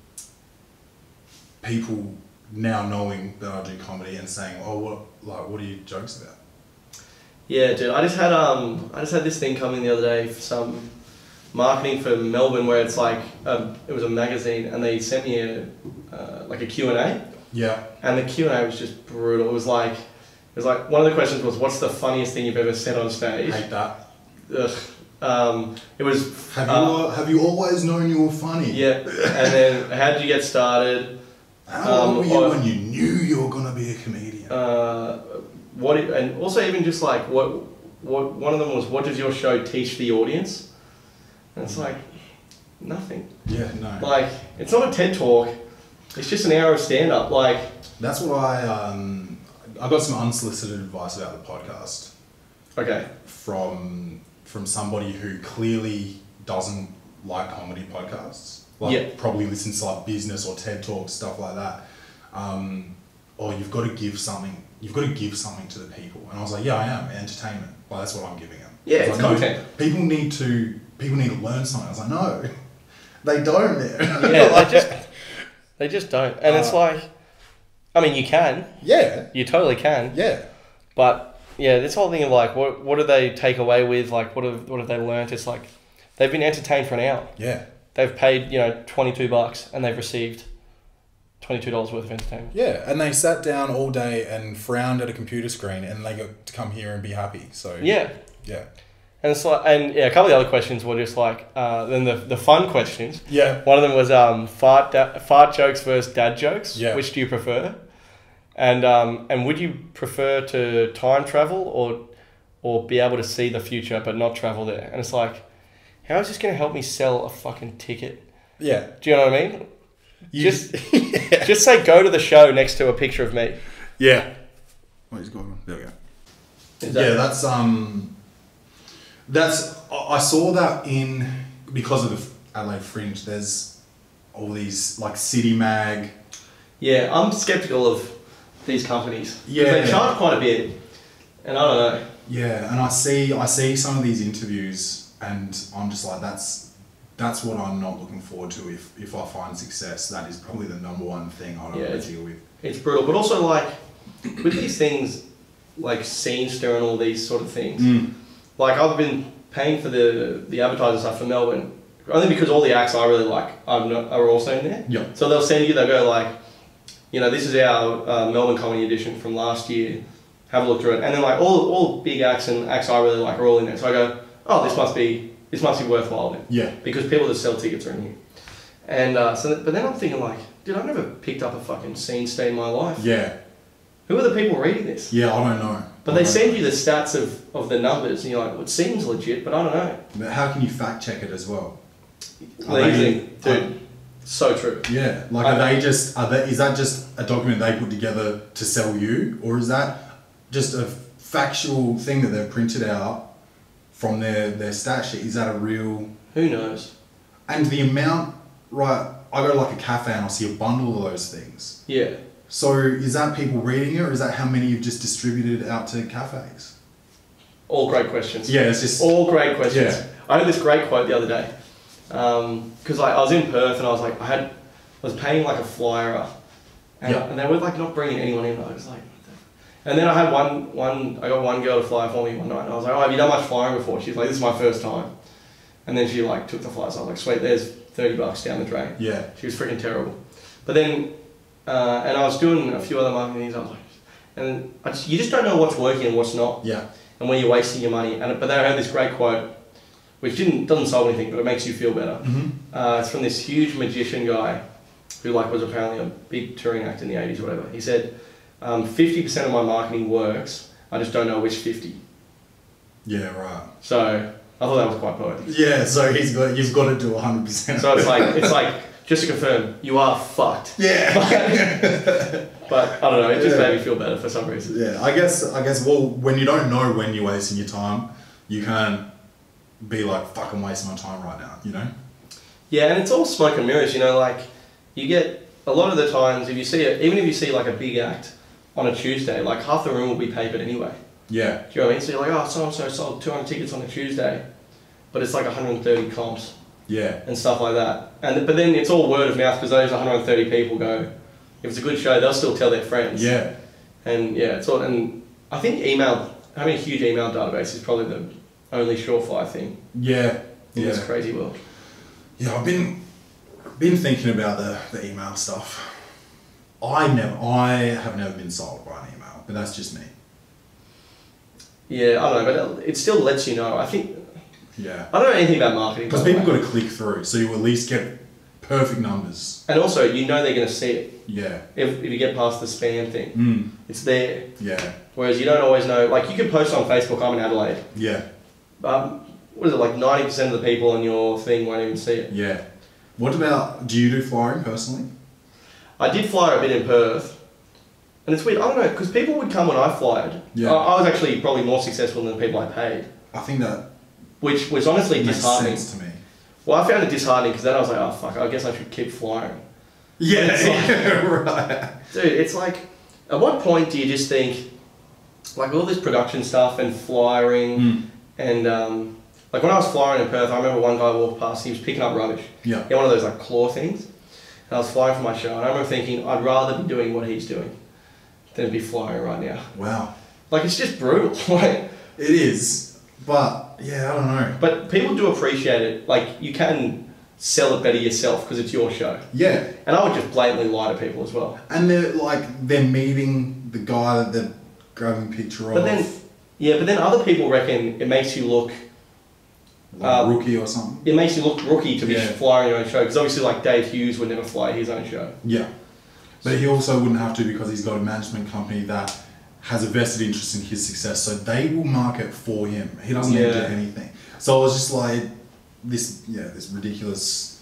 S1: people now knowing that I do comedy and saying, "Oh, what like what are your jokes about?"
S3: Yeah, dude. I just had um, I just had this thing come in the other day for some marketing for Melbourne, where it's like um, it was a magazine, and they sent me a uh, like a Q and A,
S1: Yeah.
S3: and the Q and A was just brutal. It was like it was like one of the questions was, "What's the funniest thing you've ever said on stage?"
S1: Hate that.
S3: Ugh. Um, it was
S1: Have you
S3: uh,
S1: al- have you always known you were funny?
S3: yeah, and then how did you get started?
S1: How old
S3: Um,
S1: were you
S3: or-
S1: when you knew you were gonna be a comedian?
S3: Uh, what it- and also even just like what what one of them was, what does your show teach the audience? And it's like nothing.
S1: yeah, no.
S3: Like it's not a TED talk. It's just an hour of stand up. Like
S1: That's what I um, I got some unsolicited advice about the podcast
S3: okay,
S1: from from somebody who clearly doesn't like comedy podcasts, like
S3: Yeah.
S1: probably listens to like business or TED Talks, stuff like that. Um, or you've got to give something. You've got to give something to the people. And I was like, yeah, I am entertainment. Well, that's what I'm giving them.
S3: Yeah,
S1: I was
S3: it's
S1: like,
S3: content.
S1: No, people need to. People need to learn something. I was like, no, they don't. Man.
S3: Yeah, they just they just don't, and it's
S1: Uh,
S3: like, I mean, you can,
S1: yeah,
S3: you totally can,
S1: yeah,
S3: but yeah, this whole thing of like, what what do they take away with, like, what have what have they learnt? It's like they've been entertained for an hour.
S1: yeah,
S3: They've paid, you know, twenty two bucks, and they've received twenty two dollars worth of entertainment.
S1: yeah. And they sat down all day and frowned at a computer screen, and they got to come here and be happy. So
S3: Yeah.
S1: yeah,
S3: And it's like, and yeah, a couple of the other questions were just like, uh, then the the fun questions.
S1: yeah.
S3: One of them was um, fart da- fart jokes versus dad jokes.
S1: Yeah.
S3: Which do you prefer? And um, and would you prefer to time travel or or be able to see the future but not travel there? And it's like, how is this going to help me sell a fucking ticket?
S1: Yeah.
S3: Do you know what I mean?
S1: You
S3: Just
S1: yeah.
S3: just say go to the show next to a picture of me.
S1: Yeah. What is going on? There we go.
S3: Is that-
S1: Yeah, that's um, that's I I saw that in because of the Adelaide Fringe. There's all these like City Mag.
S3: Yeah, I'm skeptical of these companies. 'Cause
S1: Yeah.
S3: They charge quite a bit, and I don't know.
S1: Yeah, and I see I see some of these interviews, and I'm just like, that's that's what I'm not looking forward to. If if I find success, that is probably the number one thing I don't
S3: Yeah,
S1: want
S3: it's-
S1: to deal with.
S3: It's brutal, but also like with these things, like Scenester and all these sort of things.
S1: Mm.
S3: Like I've been paying for the the advertising stuff for Melbourne only because all the acts I really like are, not, are also in there.
S1: Yeah.
S3: So they'll send you, they'll go like, you know, this is our uh, Melbourne comedy edition from last year. Have a look through it, and then like all all big acts and acts I really like are all in there. So I go, oh, this must be this must be worthwhile then.
S1: Yeah.
S3: Because people that sell tickets are in here. And uh, so, but then I'm thinking like, dude, I've never picked up a fucking scene stay in my life.
S1: Yeah.
S3: Who are the people reading this?
S1: Yeah, I don't know.
S3: But
S1: I
S3: they
S1: don't
S3: send
S1: know.
S3: you the stats of, of the numbers, and you're like, well, it seems legit, but I don't know.
S1: But how can you fact check it as well? Are
S3: Lazy,
S1: they-
S3: dude. So true.
S1: Yeah, like
S3: I
S1: are
S3: know.
S1: they just are they, is that just a document they put together to sell you, or is that just a factual thing that they've printed out from their their stat sheet? Is that a real?
S3: Who knows?
S1: And the amount, right? I go to like a cafe and I see a bundle of those things.
S3: Yeah.
S1: So is that people reading it, or is that how many you've just distributed out to cafes?
S3: All great questions.
S1: Yeah, it's just
S3: All great questions.
S1: Yeah.
S3: I heard this great quote the other day. Because like, I was in Perth and I was like, I had, I was paying like a flyer up. And,
S1: Yeah.
S3: and they were like not bringing anyone in. I was like, what the- and then I had one, one, I got one girl to fly for me one night. And I was like, oh, have you done much flying before? She's like, this is my first time. And then she like took the flight. So I was like, sweet, there's thirty bucks down the drain.
S1: yeah,
S3: She was freaking terrible. But then, uh, and I was doing a few other marketing things. I was like, and I just, you just don't know what's working and what's not,
S1: yeah,
S3: and where you're wasting your money. And but they had this great quote, which didn't doesn't solve anything, but it makes you feel better.
S1: mm-hmm.
S3: Uh, it's from this huge magician guy, who like was apparently a big touring act in the eighties or whatever. He said, um, fifty percent of my marketing works. I just don't know which fifty.
S1: yeah, right.
S3: So I thought that was quite poetic.
S1: Yeah, so he's got you've got to do one hundred percent.
S3: So it's like it's like just to confirm, you are fucked.
S1: yeah.
S3: But I don't know, it just
S1: Yeah.
S3: made me feel better for some reason.
S1: Yeah, I guess, I guess, well, when you don't know when you're wasting your time, you can't be like, fuck, I'm wasting my time right now, you know?
S3: Yeah, and it's all smoke and mirrors, you know, like, you get, a lot of the times, if you see it, even if you see like a big act on a Tuesday, like half the room will be papered anyway.
S1: Yeah.
S3: Do you know what I mean? So you're like, oh, so-and-so sold two hundred tickets on a Tuesday, but it's like one hundred thirty comps
S1: Yeah.
S3: and stuff like that. And But then it's all word of mouth, because those one hundred thirty people go, if it's a good show, they'll still tell their friends.
S1: Yeah.
S3: And yeah, it's all, and I think email, having a huge email database is probably the only surefire thing
S1: Yeah.
S3: in this
S1: Yeah.
S3: crazy world.
S1: Yeah, I've been, been thinking about the, the email stuff. I never, I have never been sold by an email, but that's just me.
S3: Yeah, I don't know, but it still lets you know. I think,
S1: Yeah.
S3: I don't know anything about marketing.
S1: Because
S3: by the
S1: people
S3: way.
S1: got to click through, so you at least get perfect numbers.
S3: And also, you know they're going to see it.
S1: Yeah.
S3: If, if you get past the spam thing,
S1: Mm.
S3: it's there.
S1: Yeah.
S3: Whereas you don't always know, like you can post on Facebook, I'm in Adelaide.
S1: Yeah.
S3: Um, what is it, like ninety percent of the people on your thing won't even see it.
S1: Yeah. What about, do you do flyering personally?
S3: I did fly a bit in Perth. And it's weird, I don't know, because people would come when I flyed.
S1: Yeah.
S3: I, I was actually probably more successful than the people I paid.
S1: I think that
S3: Which was honestly
S1: makes
S3: disheartening.
S1: sense to me.
S3: Well, I found it disheartening because then I was like, oh fuck, I guess I should keep flying.
S1: Yeah,
S3: It's like-
S1: right.
S3: Dude, it's like, at what point do you just think, like all this production stuff and flying
S1: Mm.
S3: and um, like when I was flying in Perth, I remember one guy walked past, he was picking up rubbish.
S1: Yeah.
S3: He had one of those like claw things. And I was flying for my show and I remember thinking, I'd rather be doing what he's doing than be flying right now.
S1: Wow.
S3: Like it's just brutal. Like,
S1: It is, but yeah, I don't know.
S3: but people do appreciate it. Like you can sell it better yourself because it's your show.
S1: Yeah,
S3: And I would just blatantly lie to people as well.
S1: and they're like they're meeting the guy that they're grabbing a picture
S3: But
S1: of,
S3: then, yeah, but then other people reckon it makes you look,
S1: like
S3: uh,
S1: rookie or something.
S3: it makes you look rookie to be
S1: Yeah.
S3: flying your own show. Because obviously, like Dave Hughes would never fly his own show.
S1: Yeah, but he also wouldn't have to because he's got a management company that has a vested interest in his success, so they will market for him. He doesn't need to
S3: Yeah.
S1: do anything. So I was just like, this, yeah, this ridiculous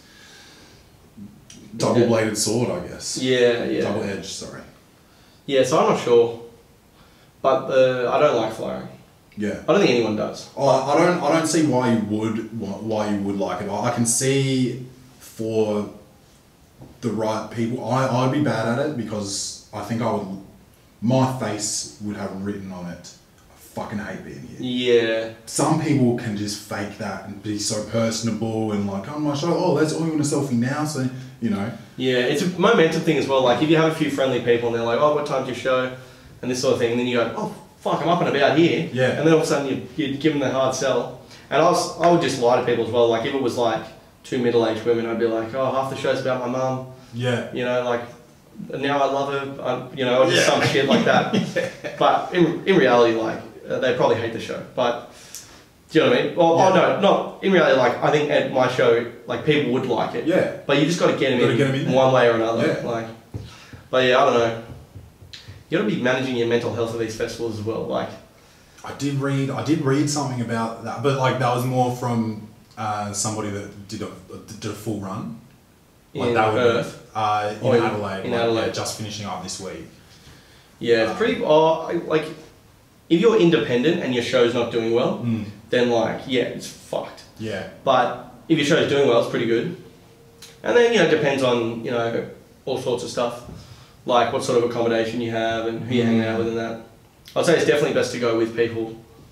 S1: double-bladed sword, I guess.
S3: Yeah, yeah.
S1: Double-edged, sorry.
S3: Yeah, so I'm not sure. But uh, I don't like flying.
S1: Yeah.
S3: I don't think anyone does.
S1: Oh, I don't. I don't see why you would. Why you would like it. I can see for the right people. I I'd be bad at it because I think I would. My face would have written on it. I fucking hate being here.
S3: Yeah.
S1: Some people can just fake that and be so personable and like, oh my show. Oh, let's all want a selfie now. So you know.
S3: Yeah, it's a momentum thing as well. Like if you have a few friendly people and they're like, oh, what time's your show? And this sort of thing, and then you go, oh, fuck, I'm up and about here.
S1: Yeah.
S3: And then all of a sudden you, you give them the hard sell. And I was, I would just lie to people as well. Like if it was like two middle-aged women, I'd be like, oh, half the show's about my mum.
S1: Yeah.
S3: You know, like, now I love her, I, you know, or just
S1: Yeah.
S3: some shit like that. Yeah. But in, in reality, like, uh, they probably hate the show. But, do you know what I mean? Well,
S1: Yeah.
S3: oh no, not, in reality, like, I think at my show, like, people would like it.
S1: Yeah.
S3: But you just got to get them
S1: Gotta
S3: in,
S1: get 'em in there.
S3: one way or another.
S1: Yeah.
S3: Like, but yeah, I don't know. You got to be managing your mental health at these festivals as well. Like,
S1: I did read. I did read something about that, but like that was more from uh, somebody that did a did a full run. Like
S3: in
S1: that would
S3: Perth.
S1: uh, in
S3: Or in-
S1: Adelaide.
S3: in
S1: like,
S3: Adelaide.
S1: yeah, just finishing up this week.
S3: Yeah, it's
S1: Um,
S3: pretty. Oh, I- like, if you're independent and your show's not doing well,
S1: Mm.
S3: then like, yeah, it's fucked.
S1: Yeah.
S3: But if your show's doing well, it's pretty good. And then, you know, it depends on, you know, all sorts of stuff. Like what sort of accommodation you have and who you're hanging out with and that. I'd say it's definitely best to go with people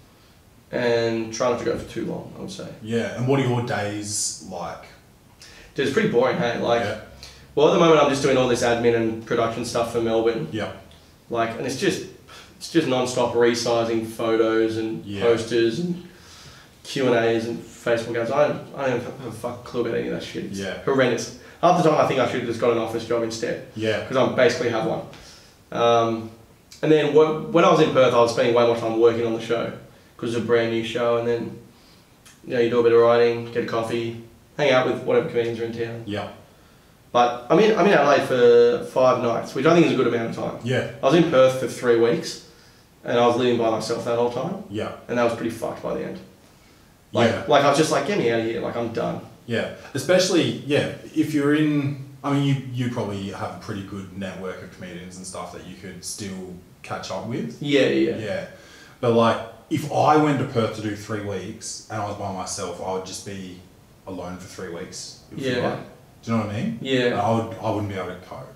S3: and try not to go for too long, I would say.
S1: Yeah. And what are your days like?
S3: Dude, it's pretty boring, hey? Like,
S1: Yeah.
S3: well, at the moment I'm just doing all this admin and production stuff for Melbourne.
S1: Yeah.
S3: Like, and it's just, it's just non-stop resizing photos and
S1: Yeah.
S3: posters and Q and A's and Facebook ads. I don't, I don't have a fucking clue about any of that shit. It's
S1: Yeah.
S3: horrendous. Half the time I think I should have just got an office job instead.
S1: Yeah.
S3: Because I basically have one. Um, and then wh- when I was in Perth, I was spending way more time working on the show because it's a brand new show. And then, you know, you do a bit of writing, get a coffee, hang out with whatever comedians are in town.
S1: Yeah.
S3: But I'm in, I'm in Adelaide for five nights, which I think is a good amount of time.
S1: Yeah.
S3: I was in Perth for three weeks, and I was living by myself that whole time,
S1: Yeah.
S3: and that was pretty fucked by the end. Like,
S1: Yeah.
S3: like I was just like, get me out of here, like I'm done.
S1: Yeah. Especially, yeah, if you're in, I mean, you, you probably have a pretty good network of comedians and stuff that you could still catch up with.
S3: Yeah, yeah.
S1: Yeah. But like, if I went to Perth to do three weeks and I was by myself, I would just be alone for three weeks. It would feel
S3: Yeah.
S1: like. Do you know what I mean?
S3: Yeah.
S1: And I would, I wouldn't be able to cope.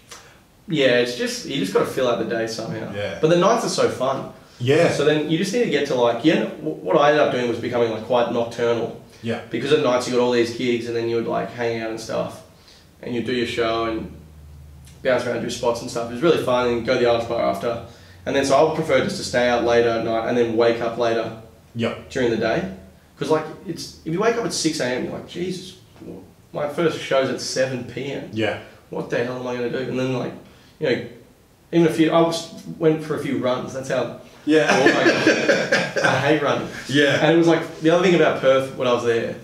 S3: Yeah, it's just, you just got to fill out the day somehow.
S1: Yeah.
S3: But the nights are so fun.
S1: Yeah.
S3: So then you just need to get to like, yeah, what I ended up doing was becoming like quite nocturnal.
S1: Yeah.
S3: Because at nights you got all these gigs and then you would like hang out and stuff. And you'd do your show and bounce around and do spots and stuff. It was really fun and go to the artist bar after. And then so I would prefer just to stay out later at night and then wake up later
S1: Yep.
S3: during the day. Because like, it's if you wake up at six a m, you're like, Jesus, my first show's at seven p m.
S1: Yeah.
S3: What the hell am I going to do? And then like, you know, even a few, I was, went for a few runs. That's how
S1: Yeah.
S3: bored I got. I hate running.
S1: Yeah.
S3: And it was like, the other thing about Perth when I was there,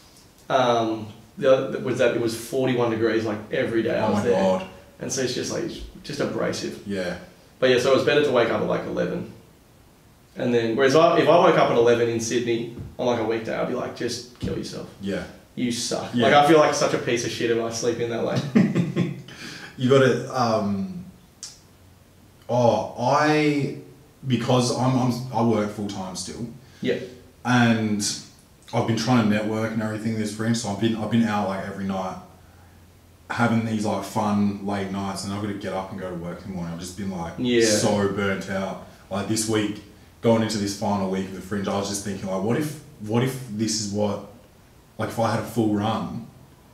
S3: um, the other, was that it was forty-one degrees like every day I
S1: Oh
S3: was
S1: my
S3: there.
S1: God.
S3: And so it's just like, it's just abrasive.
S1: Yeah.
S3: But yeah, so it was better to wake up at like eleven. And then, whereas I, if I woke up at eleven in Sydney on like a weekday, I'd be like, just kill yourself.
S1: Yeah.
S3: You suck.
S1: Yeah.
S3: Like I feel like such a piece of shit if I sleep in that late.
S1: You got to. Um, oh, I because I'm, I'm I work full time still.
S3: Yeah.
S1: And I've been trying to network and everything this Fringe, so I've been I've been out like every night, having these like fun late nights, and I've got to get up and go to work in the morning. I've just been like
S3: Yeah.
S1: so burnt out. Like this week, going into this final week of the Fringe, I was just thinking like, what if what if this is what, like if I had a full run,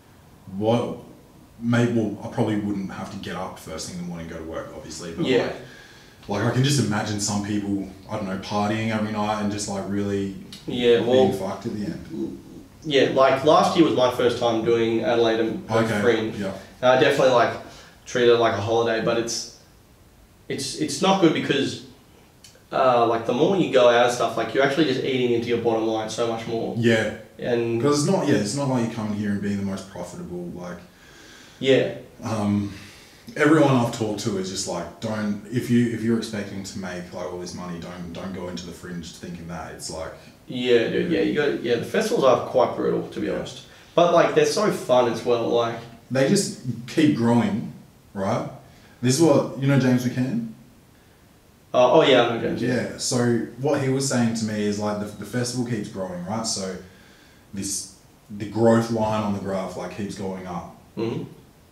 S1: what, maybe, well, I probably wouldn't have to get up first thing in the morning and go to work, obviously, but
S3: Yeah.
S1: like, like I can just imagine some people, I don't know, partying every night and just like really
S3: Yeah,
S1: being
S3: well,
S1: fucked at the end.
S3: yeah, like last year was my first time doing Adelaide and Perth
S1: Okay,
S3: Fringe.
S1: yeah.
S3: And I definitely like treat it like a holiday, but it's it's it's not good because uh, like the more you go out and stuff, like you're actually just eating into your bottom line so much more.
S1: Yeah.
S3: And
S1: Because it's not, yeah, it's not like you're coming here and being the most profitable, like,
S3: yeah,
S1: um, everyone I've talked to is just like, don't, if you, if you're expecting to make like all this money, don't, don't go into the Fringe thinking that. It's like,
S3: yeah, dude, yeah, you got yeah. The festivals are quite brutal, to be honest, but like they're so fun as well. Like
S1: they just keep growing, right? This is what, you know James McCann?
S3: uh, oh yeah, I know James.
S1: Yeah, so what he was saying to me is like the, the festival keeps growing, right? So this, the growth line on the graph like keeps going up,
S3: Mm-hmm.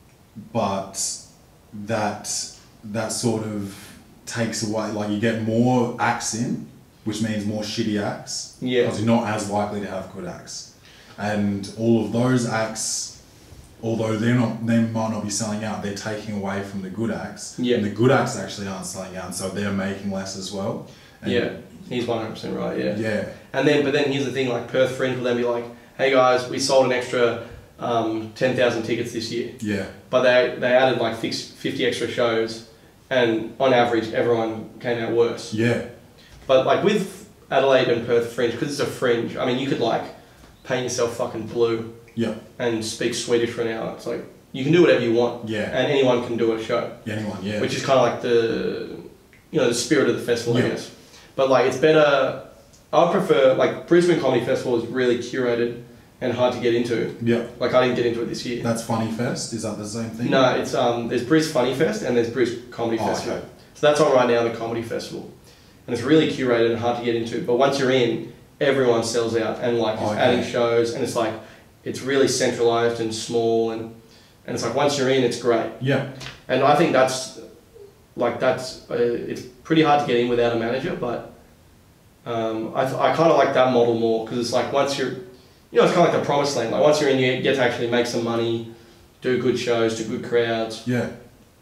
S1: but that, that sort of takes away, like you get more acts in, which means more shitty acts.
S3: Yeah.
S1: Because you're not as likely to have good acts. And all of those acts, although they're not, they might not be selling out, they're taking away from the good acts.
S3: Yeah.
S1: And the good acts actually aren't selling out, and so they're making less as well. And
S3: Yeah, he's one hundred percent right. Yeah.
S1: Yeah.
S3: And then, but then here's the thing: like Perth Fringe will then be like, "Hey guys, we sold an extra um, ten thousand tickets this year."
S1: Yeah.
S3: But they they added like fifty extra shows, and on average, everyone came out worse.
S1: Yeah.
S3: But like with Adelaide and Perth Fringe, because it's a fringe, I mean, you could like paint yourself fucking blue
S1: Yeah.
S3: and speak Swedish for an hour. It's like you can do whatever you want.
S1: Yeah.
S3: And anyone can do a show.
S1: Yeah, anyone, yeah.
S3: Which is kind of like the, you know, the spirit of the festival,
S1: Yeah.
S3: I guess. But like, it's better. I prefer like Brisbane Comedy Festival is really curated and hard to get into.
S1: Yeah.
S3: Like I didn't get into it this year.
S1: That's Funny Fest. Is that the same thing?
S3: No, it's um. There's Bris Funny Fest and there's Bris Comedy
S1: Oh,
S3: Festival.
S1: okay.
S3: So that's on right now, the comedy festival, and it's really curated and hard to get into. But once you're in, everyone sells out and like is
S1: Oh, okay.
S3: adding shows, and it's like it's really centralized and small, and and it's like once you're in, it's great.
S1: Yeah.
S3: And I think that's like that's uh, it's pretty hard to get in without a manager, but um, I I kind of like that model more because it's like once you're, you know, it's kind of like the promised land. Like once you're in, you get to actually make some money, do good shows, do good crowds.
S1: Yeah.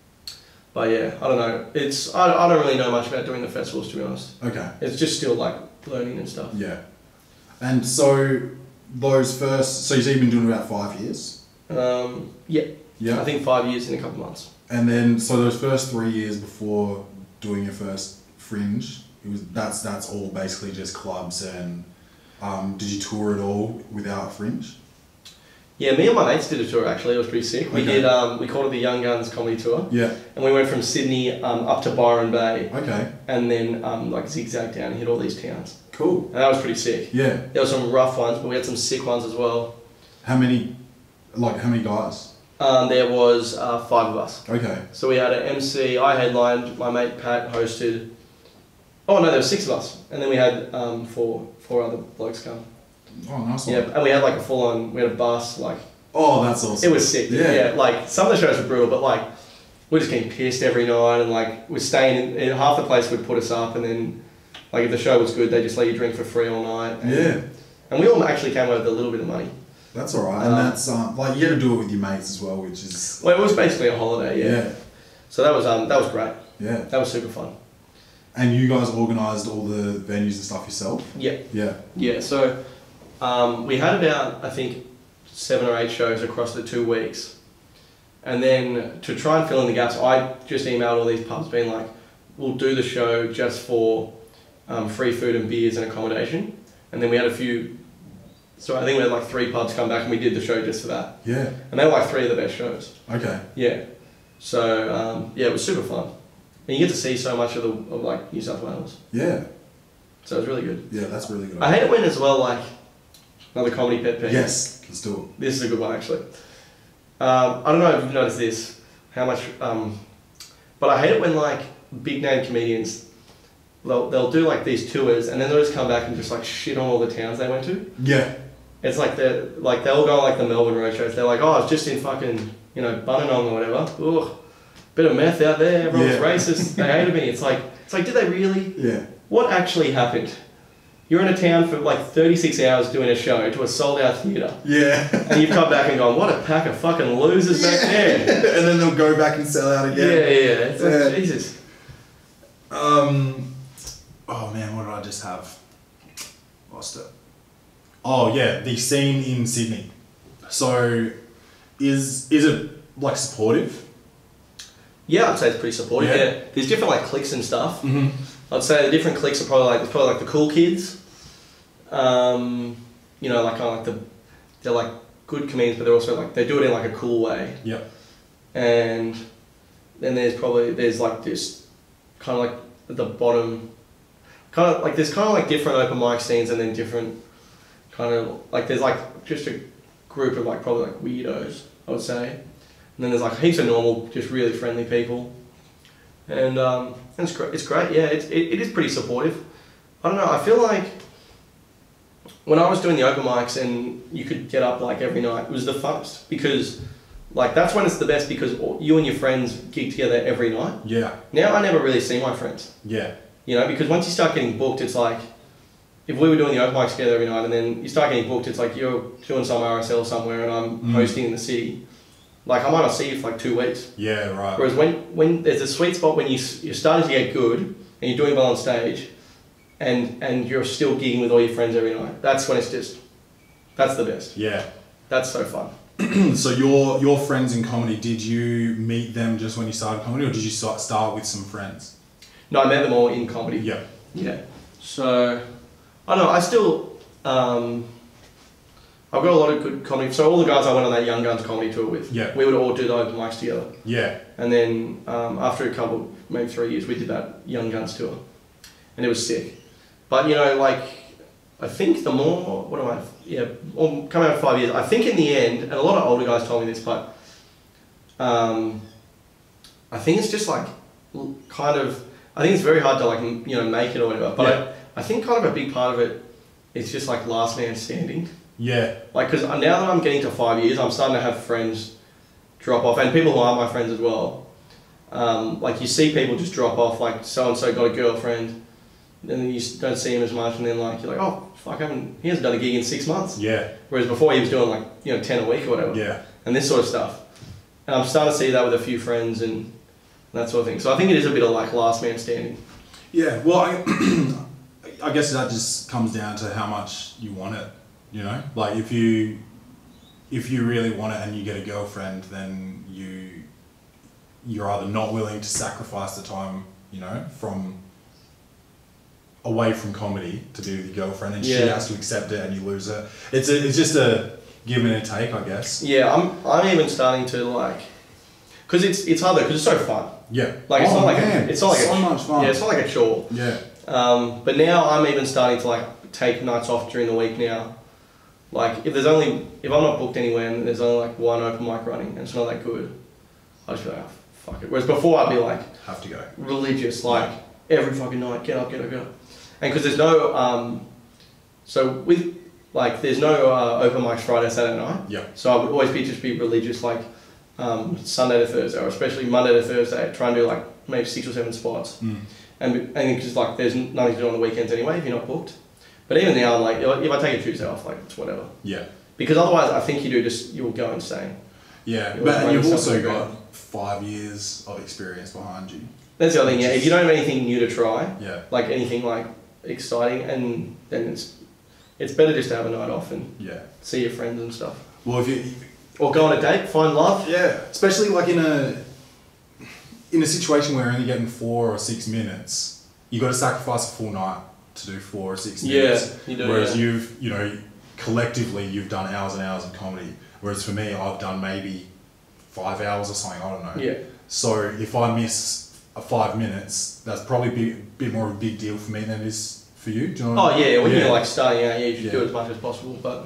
S3: But yeah, I don't know. It's I, I don't really know much about doing the festivals, to be honest.
S1: Okay.
S3: It's just still like learning and stuff.
S1: Yeah. And so those first, so you've been doing it about five years?
S3: Um, yeah.
S1: Yeah.
S3: I think five years in a couple of months.
S1: And then, so those first three years before doing your first Fringe, it was that's that's all basically just clubs and um, did you tour at all without Fringe?
S3: Yeah, me and my mates did a tour actually. It was pretty sick. We
S1: Okay.
S3: did. Um, we called it the Young Guns Comedy Tour.
S1: Yeah.
S3: And we went from Sydney um, up to Byron Bay,
S1: Okay.
S3: and then um, like zigzagged down and hit all these towns.
S1: Cool.
S3: And that was pretty sick.
S1: Yeah.
S3: There were some rough ones, but we had some sick ones as well.
S1: How many, like how many guys?
S3: Um, there was uh, five of us.
S1: Okay.
S3: So we had an M C, I headlined, my mate Pat hosted. Oh no, there were six of us, and then we had um, four four other blokes come.
S1: Oh, nice one.
S3: Yeah, and we had like a full on, we had a bus, like
S1: Oh, that's awesome.
S3: it was sick.
S1: Yeah.
S3: Yeah, like some of the shows were brutal, but like we're just getting pissed every night, and like we're staying in, in half the place would put us up, and then like if the show was good, they just let you drink for free all night. And,
S1: Yeah.
S3: and we all actually came away with a little bit of money.
S1: That's all right. And
S3: Um,
S1: that's, um, like, you got to do it with your mates as well, which is...
S3: Well, it was basically a holiday, yeah.
S1: Yeah.
S3: So that was um that was great.
S1: Yeah.
S3: That was super fun.
S1: And you guys organised all the venues and stuff yourself?
S3: Yeah.
S1: Yeah.
S3: Yeah, so um, we had about, I think, seven or eight shows across the two weeks. And then to try and fill in the gaps, I just emailed all these pubs being like, we'll do the show just for um, free food and beers and accommodation. And then we had a few, so I think we had like three pubs come back and we did the show just for that.
S1: Yeah.
S3: And they were like three of the best shows.
S1: Okay.
S3: Yeah. So um, yeah, it was super fun. And you get to see so much of the of like New South Wales.
S1: Yeah.
S3: So it was really good.
S1: Yeah, that's really good.
S3: I hate it when as well, like, another comedy pet peeve.
S1: Yes, let's do it.
S3: This is a good one, actually. Um, I don't know if you've noticed this, how much, um, but I hate it when, like, big name comedians, they'll, they'll do, like, these tours, and then they'll just come back and just, like, shit on all the towns they went to.
S1: Yeah.
S3: It's like they're like they all go on like the Melbourne road shows. They're like, oh, I was just in fucking you know Bunninong or whatever. Ugh, bit of meth out there. Everyone's
S1: Yeah.
S3: racist. They hated me. It's like it's like, did they really?
S1: Yeah.
S3: What actually happened? You're in a town for like thirty-six hours doing a show to a sold out theatre.
S1: Yeah.
S3: And you've come back and gone, what a pack of fucking losers back there.
S1: And then they'll go back and sell out
S3: Yeah,
S1: again.
S3: yeah, yeah. It's like,
S1: Yeah.
S3: Jesus.
S1: Um, oh man, what did I just have? Lost it. Oh yeah, the scene in Sydney. So, is is it like supportive?
S3: Yeah, I'd say it's pretty supportive.
S1: Yeah.
S3: Yeah. There's different like cliques and stuff.
S1: Mm-hmm.
S3: I'd say the different cliques are probably like, it's probably like the cool kids. Um, you know, like kind of like the, they're like good comedians, but they're also like, they do it in like a cool way.
S1: Yep.
S3: And then there's probably, there's like this kind of like at the bottom, kind of like, there's kind of like different open mic scenes and then different kind of, like there's like just a group of like probably like weirdos, I would say. And then there's like heaps of normal, just really friendly people. And um, it's great, it's great, yeah, it's, it, it is pretty supportive. I don't know, I feel like when I was doing the open mics and you could get up like every night, it was the funnest because like that's when it's the best because you and your friends gig together every night.
S1: Yeah.
S3: Now I never really see my friends.
S1: Yeah.
S3: You know, because once you start getting booked, it's like, if we were doing the open mics together every night and then you start getting booked, it's like you're doing some R S L somewhere and I'm
S1: Mm.
S3: hosting in the city. Like I might not see you for like two weeks.
S1: Yeah, right.
S3: Whereas when, when there's a sweet spot when you, you're starting to get good and you're doing well on stage and, and you're still gigging with all your friends every night. That's when it's just, that's the best.
S1: Yeah.
S3: That's so fun.
S1: So your your friends in comedy, did you meet them just when you started comedy or did you start, start with some friends?
S3: No, I met them all in comedy.
S1: Yeah.
S3: Yeah. So, I don't know, I still, um, I've got a lot of good comedy. So all the guys I went on that Young Guns comedy tour with,
S1: Yeah.
S3: we would all do the open mics together.
S1: Yeah.
S3: And then um, after a couple, maybe three years, we did that Young Guns tour. And it was sick. But, you know, like, I think the more, what am I, yeah, well, coming out five years, I think in the end, and a lot of older guys told me this, but um, I think it's just like, l- kind of, I think it's very hard to like, m- you know, make it or whatever. But
S1: Yeah.
S3: I, I think kind of a big part of it is just like last man standing.
S1: Yeah.
S3: Like, because now that I'm getting to five years, I'm starting to have friends drop off, and people who aren't my friends as well. Um, like, you see people just drop off, like, so-and-so got a girlfriend, and then you s- don't see him as much, and then, like, you're like, oh, fuck, I haven't, he hasn't done a gig in six months.
S1: Yeah.
S3: Whereas before he was doing, like, you know, ten a week or whatever.
S1: Yeah.
S3: And this sort of stuff. And I'm starting to see that with a few friends and that sort of thing. So I think it is a bit of, like, last man standing.
S1: Yeah. Well, I, I guess that just comes down to how much you want it. You know, like if you if you really want it and you get a girlfriend, then you you're either not willing to sacrifice the time, you know, from away from comedy to be with your girlfriend, and she
S3: Yeah.
S1: has to accept it, and you lose it. It's a, it's just a give and a take, I guess.
S3: Yeah, I'm I'm even starting to, like, because it's it's hard though, because it's so fun.
S1: Yeah.
S3: Like, it's
S1: oh,
S3: not like
S1: man.
S3: a, it's not like
S1: so
S3: a,
S1: much fun.
S3: Yeah, it's not like a chore.
S1: Yeah.
S3: Um, but now I'm even starting to like take nights off during the week now. Like if there's only if I'm not booked anywhere and there's only like one open mic running and it's not that good, I just be like, oh, fuck it. Whereas before I'd be like
S1: Have to go.
S3: religious, like every fucking night, get up, get up, get up. And because there's no um, so with like there's no uh, open mics Friday, Saturday night.
S1: Yeah.
S3: So I would always be just be religious, like um, Sunday to Thursday, or especially Monday to Thursday, try and do like maybe six or seven spots.
S1: Mm.
S3: And and because like there's nothing to do on the weekends anyway if you're not booked. But even now, I'm like, if I take a Tuesday off, like it's whatever.
S1: Yeah.
S3: Because otherwise, I think you do just you'll go insane.
S1: Yeah,
S3: You'll
S1: but
S3: find
S1: and you've
S3: yourself
S1: also
S3: really
S1: got
S3: great.
S1: five years of experience behind you.
S3: That's the other thing. Yeah, if you don't have anything new to try,
S1: Yeah.
S3: like anything like exciting, and then it's it's better just to have a night off and
S1: Yeah.
S3: see your friends and stuff,
S1: Well, if you
S3: or go on a date, find love.
S1: yeah, especially like in a in a situation where you're only getting four or six minutes, you got to sacrifice a full night to do four or six
S3: Yeah,
S1: minutes.
S3: you do,
S1: Whereas
S3: yeah.
S1: you've you know collectively you've done hours and hours of comedy. Whereas for me, I've done maybe five hours or something. I don't know.
S3: Yeah.
S1: So if I miss a five minutes, that's probably a bit, bit more of a big deal for me than it is for you. Do you know what
S3: Oh
S1: I mean?
S3: yeah, when you're like starting out, yeah, you should
S1: Yeah.
S3: do as much as possible. But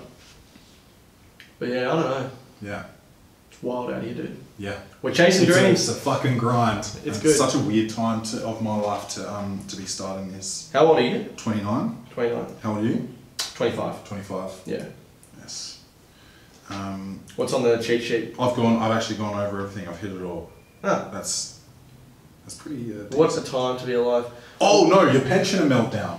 S3: but yeah, I don't know.
S1: Yeah.
S3: It's wild out here, dude.
S1: Yeah.
S3: We're chasing
S1: It's a,
S3: dreams.
S1: it's a fucking grind.
S3: It's
S1: And
S3: good.
S1: such a weird time to, of my life to um to be starting this.
S3: How old are you?
S1: twenty-nine.
S3: twenty-nine.
S1: How old are you?
S3: twenty-five.
S1: twenty-five.
S3: Yeah.
S1: Yes. Um,
S3: What's on the cheat sheet?
S1: I've gone. I've actually gone over everything. I've hit it all.
S3: Ah.
S1: That's that's pretty. Uh,
S3: What's the time to be alive?
S1: Oh no, your pensioner meltdown.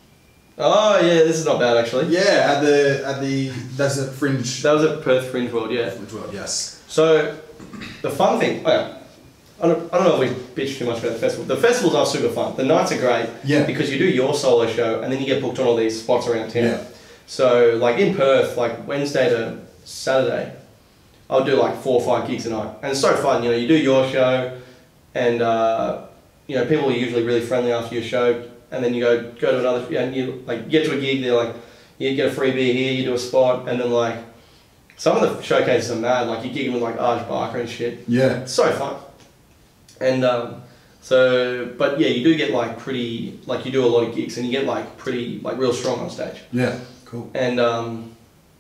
S3: Oh yeah, this is not bad actually.
S1: Yeah, at the at the that's at Fringe.
S3: That was at Perth Fringe World, yeah.
S1: Fringe World, yes.
S3: So, the fun thing, oh yeah, I don't, I don't know if we bitch too much about the festival. The festivals are super fun. The nights are great.
S1: Yeah.
S3: Because you do your solo show and then you get booked on all these spots around town.
S1: Yeah.
S3: So, like in Perth, like Wednesday to Saturday, I'll do like four or five gigs a night. And it's so fun, you know, you do your show and, uh, you know, people are usually really friendly after your show. And then you go go to another, yeah, and you like get to a gig, they're like, you get a free beer here, you do a spot, and then like, some of the showcases are mad, like you gig with like Arj Barker and shit.
S1: Yeah.
S3: It's so fun. And um, so, but yeah, you do get like pretty, like you do a lot of gigs and you get like pretty, like real strong on stage.
S1: Yeah, cool.
S3: And, um,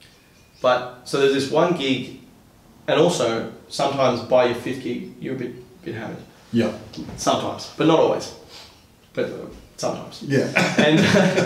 S3: but, so there's this one gig, and also sometimes by your fifth gig, you're a bit, bit hammered.
S1: Yeah.
S3: Sometimes, but not always. But uh, sometimes.
S1: Yeah.
S3: And,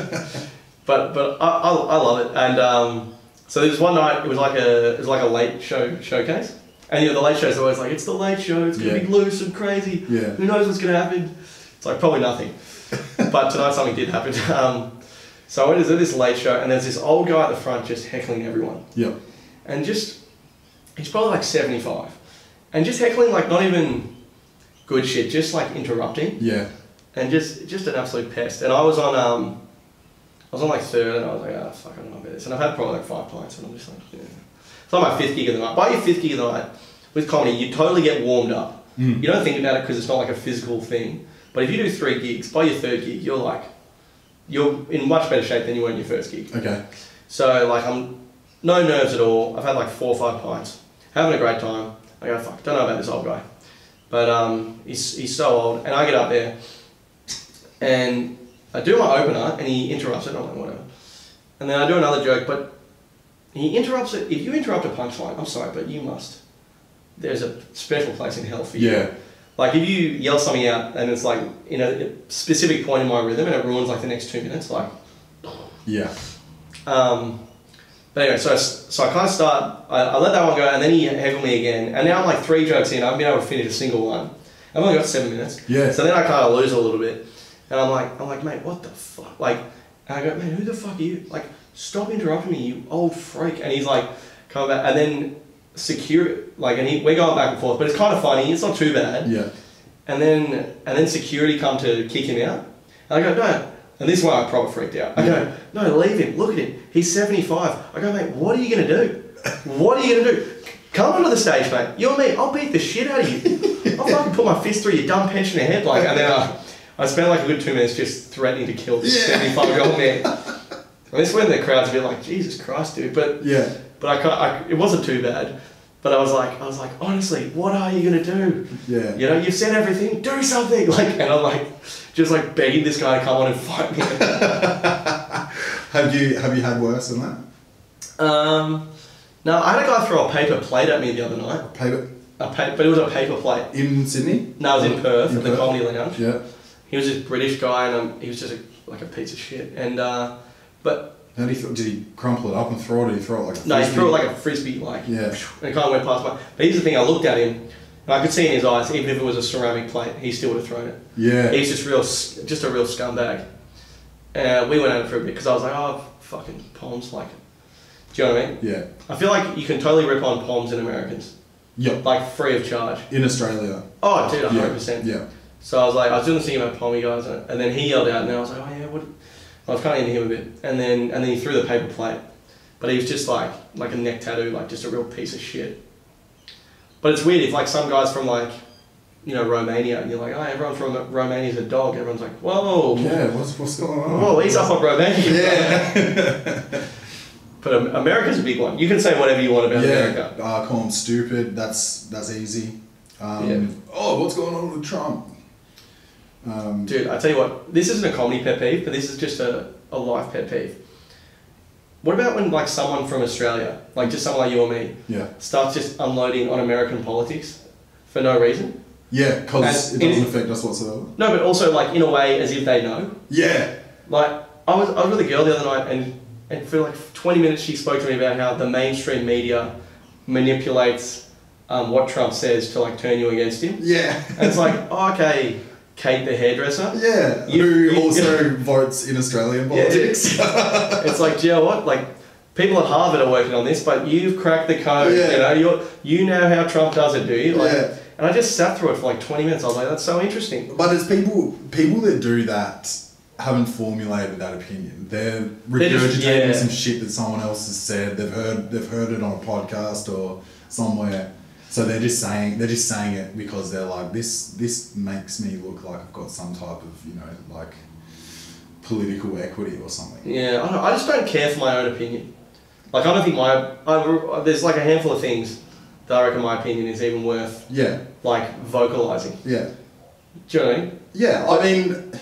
S3: but, but I, I, I love it. And, um, so there was one night, it was like a, it was like a late show showcase. And you know, the late show's always like, it's the late show, it's going to
S1: Yeah.
S3: be loose and crazy.
S1: Yeah.
S3: Who knows what's going to happen? It's like, probably nothing. But tonight something did happen. Um, so I went to this late show and there's this old guy at the front just heckling everyone.
S1: Yeah.
S3: And just, he's probably like seventy-five. And just heckling like not even good shit, just like interrupting.
S1: Yeah. And
S3: just, just an absolute pest. And I was on, um, I was on like third and I was like, oh fuck, I don't know about this. And I've had probably like five pints and I'm just like, yeah. It's like my fifth gig of the night. By your fifth gig of the night, with comedy, you totally get warmed up.
S1: Mm.
S3: You don't think about it because it's not like a physical thing. But if you do three gigs, by your third gig, you're like, you're in much better shape than you were in your first gig.
S1: Okay.
S3: So like, I'm no nerves at all. I've had like four or five pints, having a great time. I go, fuck, don't know about this old guy. But um, he's, he's so old. And I get up there and I do my opener and he interrupts it. I'm like, whatever. And then I do another joke, but he interrupts it. If you interrupt a punchline, I'm sorry, but you must. There's a special place in hell for you.
S1: Yeah.
S3: Like if you yell something out and it's like in a specific point in my rhythm and it ruins like the next two minutes, like.
S1: Yeah.
S3: Um, but anyway, so so I kind of start. I, I let that one go, and then he heckled me again. And now I'm like three jokes in. I haven't been able to finish a single one. I've only got seven minutes.
S1: Yeah.
S3: So then I kind of lose a little bit, and I'm like, I'm like, mate, what the fuck? Like, and I go, man, who the fuck are you? Like, stop interrupting me, you old freak. And he's like, come back, and then secure, like, and he, we're going back and forth, but it's kind of funny. It's not too bad.
S1: Yeah.
S3: And then and then security come to kick him out. And I go, no. And this is why I probably freaked out. I go, no, leave him. Look at him. He's seventy-five. I go, mate, what are you going to do? What are you going to do? Come onto the stage, mate. You and me, I'll beat the shit out of you. I'll fucking put my fist through your dumb pensioner head. Like, and then I, I spent like a good two minutes just threatening to kill this seventy-five-year-old man. And this is when the crowd's a bit like, Jesus Christ, dude. But
S1: Yeah.
S3: but I, can't, I it wasn't too bad. But I was like, I was like, honestly, what are you gonna do?
S1: Yeah.
S3: You know, you've said everything. Do something. Like, and I'm like, just like begging this guy to come on and fight me.
S1: Have you have you had worse than that?
S3: um, no, I had a guy throw a paper plate at me the other night.
S1: Paper
S3: A pa- but it was a paper plate.
S1: in Sydney?
S3: No, it was in Perth
S1: In
S3: at the
S1: Perth?
S3: Comedy Lounge.
S1: Yeah.
S3: He was this British guy, and um, he was just a, like a piece of shit. And uh, but
S1: How did he th- did he crumple it up and throw it? Or did he throw it like a
S3: no, he
S1: frisbee?
S3: threw it like a frisbee, like
S1: Yeah.
S3: and it kind of went past my. But here's the thing: I looked at him, and I could see in his eyes, even if it was a ceramic plate, he still would have thrown it.
S1: Yeah.
S3: He's just real, just a real scumbag. Uh, we went at it for a bit because I was like, oh, fucking Poms, like, do you know what I mean?
S1: Yeah.
S3: I feel like you can totally rip on Poms in Americans,
S1: Yep.
S3: like free of charge.
S1: In Australia.
S3: Oh, dude, one hundred
S1: Yeah.
S3: percent.
S1: Yeah.
S3: So I was like, I was doing this thing about Pommy guys, and then he yelled out, and then I was like, oh yeah, what? I was kind of into him a bit, and then and then he threw the paper plate, but he was just like like a neck tattoo, like just a real piece of shit. But it's weird if like some guys from like, you know, Romania, and you're like, oh, everyone from Romania is a dog. Everyone's like, whoa,
S1: Yeah. What's what's going on?
S3: whoa, he's up on Romania.
S1: Yeah.
S3: But um, America's a big one. You can say whatever you want about
S1: Yeah.
S3: America.
S1: Uh, call him stupid. That's that's easy. Um,
S3: Yeah.
S1: Oh, what's going on with Trump? Um,
S3: Dude, I tell you what, this isn't a comedy pet peeve, but this is just a, a life pet peeve. What about when like someone from Australia, like just someone like you or me,
S1: Yeah.
S3: starts just unloading on American politics for no reason?
S1: Yeah, because
S3: And
S1: it doesn't
S3: in-
S1: affect us whatsoever.
S3: No, but also like in a way as if they know.
S1: Yeah.
S3: Like I was, I was with a girl the other night, and and for like twenty minutes she spoke to me about how the mainstream media manipulates um, what Trump says to like turn you against him.
S1: Yeah.
S3: And it's like, oh, okay, Kate the hairdresser.
S1: Yeah.
S3: You-
S1: Who
S3: you-
S1: also
S3: you-
S1: votes in Australian
S3: Yeah,
S1: politics.
S3: It's like, do you know what? Like, people at Harvard are working on this, but you've cracked the code.
S1: Yeah.
S3: You know, you're, you know how Trump does it, do you? Like,
S1: Yeah.
S3: And I just sat through it for like twenty minutes. I was like, that's so interesting.
S1: But it's people people that do that haven't formulated that opinion. They're
S3: They're
S1: regurgitating
S3: just- yeah.
S1: some shit that someone else has said. They've heard they've heard it on a podcast or somewhere. So they're just saying they're just saying it because they're like, this this makes me look like I've got some type of, you know, like political equity or something.
S3: Yeah, I, don't, I just don't care for my own opinion. Like, I don't think my... I, there's like a handful of things that I reckon my opinion is even worth,
S1: Yeah.
S3: like, vocalising.
S1: Yeah.
S3: Do you know what I mean?
S1: Yeah, I mean,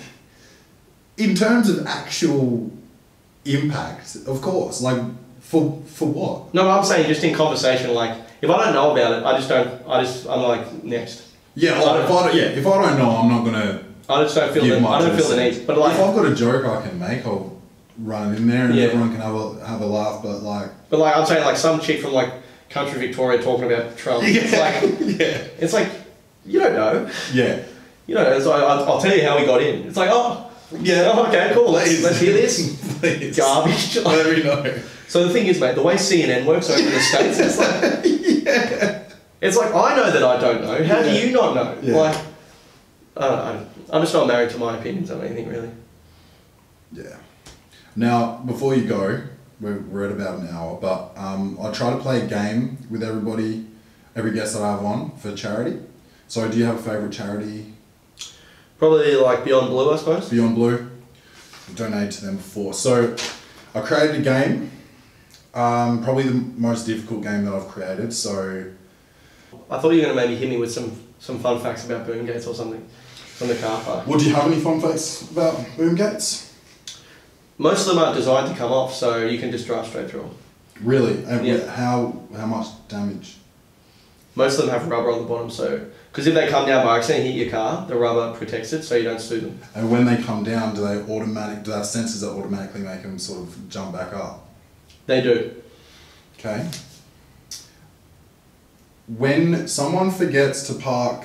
S1: in terms of actual impact, of course. Like, for for what?
S3: No, I'm saying just in conversation, like, if I don't know about it, I just don't... I just... I'm like, next.
S1: Yeah,
S3: I
S1: like,
S3: don't-
S1: if I don't, yeah, if I don't know, I'm not gonna.
S3: I just don't feel
S1: give
S3: the...
S1: my
S3: I don't
S1: two
S3: feel the
S1: cents.
S3: need. But, like...
S1: if I've got a joke I can make, I'll run it in there and
S3: Yeah.
S1: everyone can have a have a laugh. But like,
S3: But, like, I'm saying, like, some chick from, like, country Victoria talking about Trump. It's like...
S1: yeah,
S3: It's like, you don't know.
S1: yeah,
S3: You know, it's like, I'll, I'll tell you how we got in. It's like, oh,
S1: yeah.
S3: oh, okay, cool. Let's,
S1: Please.
S3: let's hear this.
S1: Please.
S3: Garbage.
S1: Let me know.
S3: So the thing is, mate, the way C N N works over in the States, it's like,
S1: Yeah.
S3: it's like, I know that I don't know. How do
S1: Yeah.
S3: you not know?
S1: Yeah.
S3: Like, I don't know. I'm just not married to my opinions on anything, really.
S1: Yeah. Now, before you go, we're, we're at about an hour, but um, I try to play a game with everybody, every guest that I have on for charity. So, do you have a favourite charity?
S3: Probably like Beyond Blue, I suppose.
S1: Beyond Blue. I've donated to them before. So, I created a game. Um, probably the most difficult game that I've created. So,
S3: I thought you were going to maybe hit me with some, some fun facts about boom gates or something from the car park.
S1: well, do you have any fun facts about boom gates?
S3: Most of them aren't designed to come off, so you can just drive straight through them.
S1: Really? And
S3: Yeah.
S1: how how much damage?
S3: Most of them have rubber on the bottom, so... Because if they come down by accident and hit your car, the rubber protects it so you don't sue them.
S1: And when they come down, do they automatic? Do they have sensors that automatically make them sort of jump back up?
S3: They do.
S1: Okay. When someone forgets to park,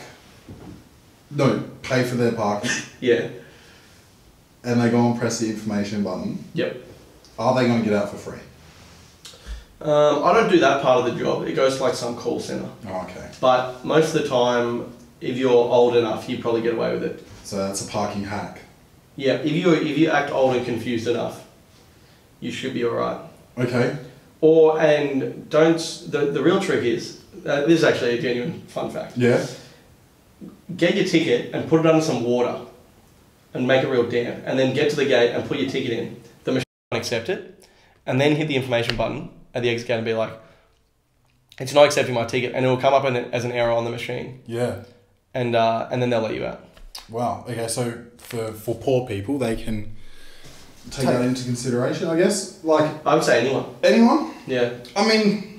S1: no, pay for their parking,
S3: Yeah.
S1: and they go and press the information button,
S3: Yep.
S1: are they going to get out for free?
S3: Um, I don't do that part of the job. It goes to like some call centre.
S1: Oh, okay.
S3: But most of the time, if you're old enough, you probably get away with it.
S1: So that's a parking hack.
S3: Yeah, if you if you act old and confused enough, you should be alright.
S1: Okay.
S3: Or and don't the the real trick is uh, this is actually a genuine fun fact.
S1: Yeah.
S3: Get your ticket and put it under some water, and make it real damp, and then get to the gate and put your ticket in. The machine won't accept it, and then hit the information button at the exit gate and be like, "It's not accepting my ticket," and it will come up as an error on the machine,
S1: Yeah.
S3: and uh, and then they'll let you out.
S1: Wow. Okay. So for for poor people, they can take that into consideration, I guess. Like
S3: I would say anyone.
S1: anyone.
S3: Yeah.
S1: I mean,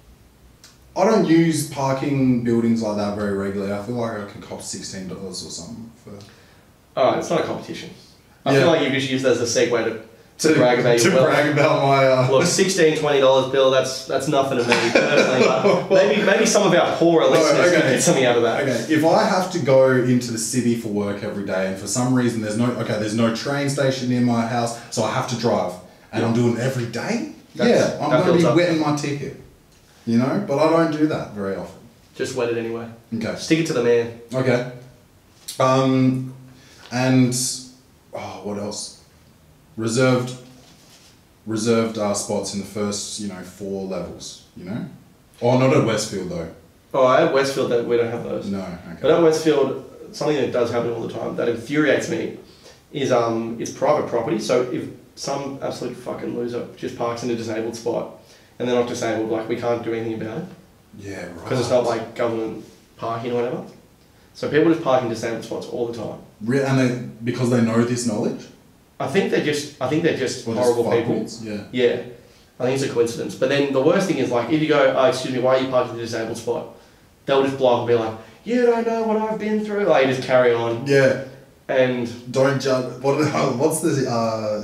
S1: I don't use parking buildings like that very regularly. I feel like I can cop sixteen dollars or something for.
S3: All right, it's not a competition. I
S1: Yeah.
S3: feel like you just use that as a segue to, to, brag about
S1: to
S3: your wealth.
S1: brag about my. Uh,
S3: Look, sixteen, twenty dollars bill, that's that's nothing to me personally. But maybe maybe some of our poorer listeners
S1: okay.
S3: can get something out of that.
S1: Okay, if I have to go into the city for work every day, and for some reason there's no okay, there's no train station near my house, so I have to drive, and I'm doing it every day.
S3: That's-
S1: yeah, I'm
S3: that
S1: going to
S3: builds
S1: be
S3: up.
S1: wetting my ticket. You know, but I don't do that very often.
S3: Just wet it anyway.
S1: Okay.
S3: Stick it to the man.
S1: Okay. Um, and oh, what else? Reserved, reserved uh, spots in the first, you know, four levels. You know, oh, not at Westfield though.
S3: Oh, at Westfield, that we don't have those.
S1: No. Okay.
S3: But at Westfield, something that does happen all the time that infuriates me is um, it's private property. So if some absolute fucking loser just parks in a disabled spot and they're not disabled, like we can't do anything about it
S1: Yeah, right.
S3: because it's not like government parking or whatever. So people just park in disabled spots all the time.
S1: Re- and they because they know this knowledge.
S3: I think they're just, I think they're just
S1: Or just
S3: horrible people.
S1: fuckwards, Yeah.
S3: Yeah, I think it's a coincidence. But then the worst thing is like if you go, oh, excuse me, why are you parking in a disabled spot? They'll just blow up and be like, you don't know what I've been through. Like you just carry on
S1: Yeah.
S3: and
S1: Don't judge. What? What's the uh,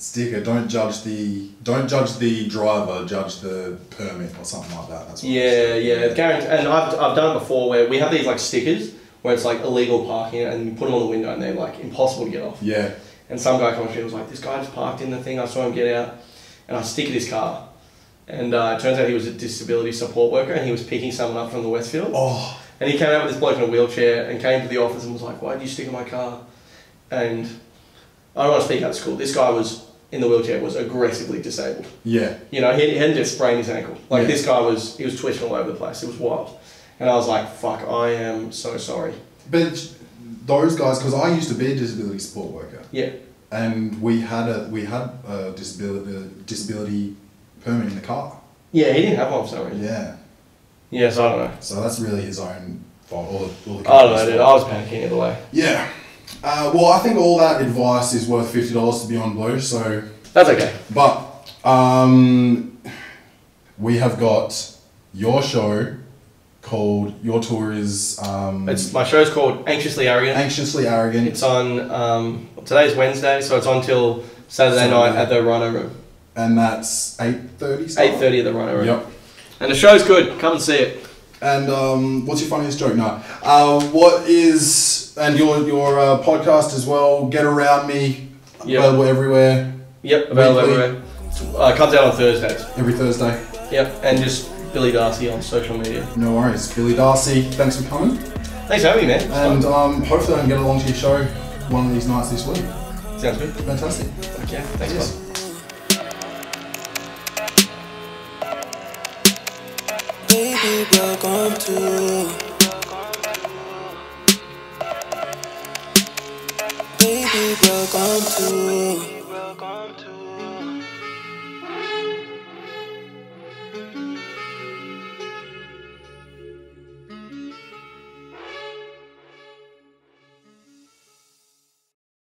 S1: Sticker. Don't judge the don't judge the driver. Judge the permit or something like that. That's what
S3: Yeah, yeah. Guarantee. And I've I've done it before where we have these like stickers where it's like illegal parking and you put them on the window and they're like impossible to get off.
S1: Yeah.
S3: And some guy comes in and was like, this guy just parked in the thing. I saw him get out, and I stick at his car. And uh, it turns out he was a disability support worker and he was picking someone up from the Westfield.
S1: Oh.
S3: And he came out with this bloke in a wheelchair and came to the office and was like, why did you stick in my car? And I don't want to speak out of school. This guy was in the wheelchair was aggressively disabled.
S1: Yeah.
S3: You know, he, he hadn't just sprained his ankle. Like
S1: Yeah.
S3: this guy was, he was twitching all over the place. It was wild. And I was like, fuck, I am so sorry.
S1: But those guys, because I used to be a disability support worker.
S3: Yeah.
S1: And we had a we had a disability a disability permit in the car.
S3: Yeah, he didn't have one for some reason.
S1: Yeah.
S3: Yeah, so I don't know.
S1: So that's really his own fault. All the, all the
S3: I don't know,
S1: company's
S3: dude.
S1: fault.
S3: I was panicking either way.
S1: Yeah. Uh, well, I think all that advice is worth fifty dollars to be on Blue. So.
S3: That's okay.
S1: But um, we have got your show called Your Tour is um,
S3: It's my show's called Anxiously Arrogant.
S1: Anxiously Arrogant.
S3: It's on um, today's Wednesday, so it's on till Saturday,
S1: Saturday.
S3: night at the Rhino Room.
S1: And that's eight thirty.
S3: Eight thirty at the Rhino Room.
S1: Yep.
S3: And the show's good. Come and see it.
S1: And um, what's your funniest joke? No. Uh, what is and your your uh, podcast as well? Get Around Me.
S3: Yep.
S1: Available everywhere.
S3: Yep, available
S1: Weekly.
S3: everywhere. Uh, comes out on Thursdays.
S1: Every Thursday.
S3: Yep, and just Billy Darcy on social media.
S1: No worries. Billy Darcy, thanks for coming.
S3: Thanks for having me, man.
S1: And um, hopefully I can get along to your show one of these nights this week.
S3: Sounds good.
S1: Fantastic.
S3: Okay, thanks,
S1: Yes.
S3: bud.
S2: Baby, welcome to. Baby, welcome to. Welcome to.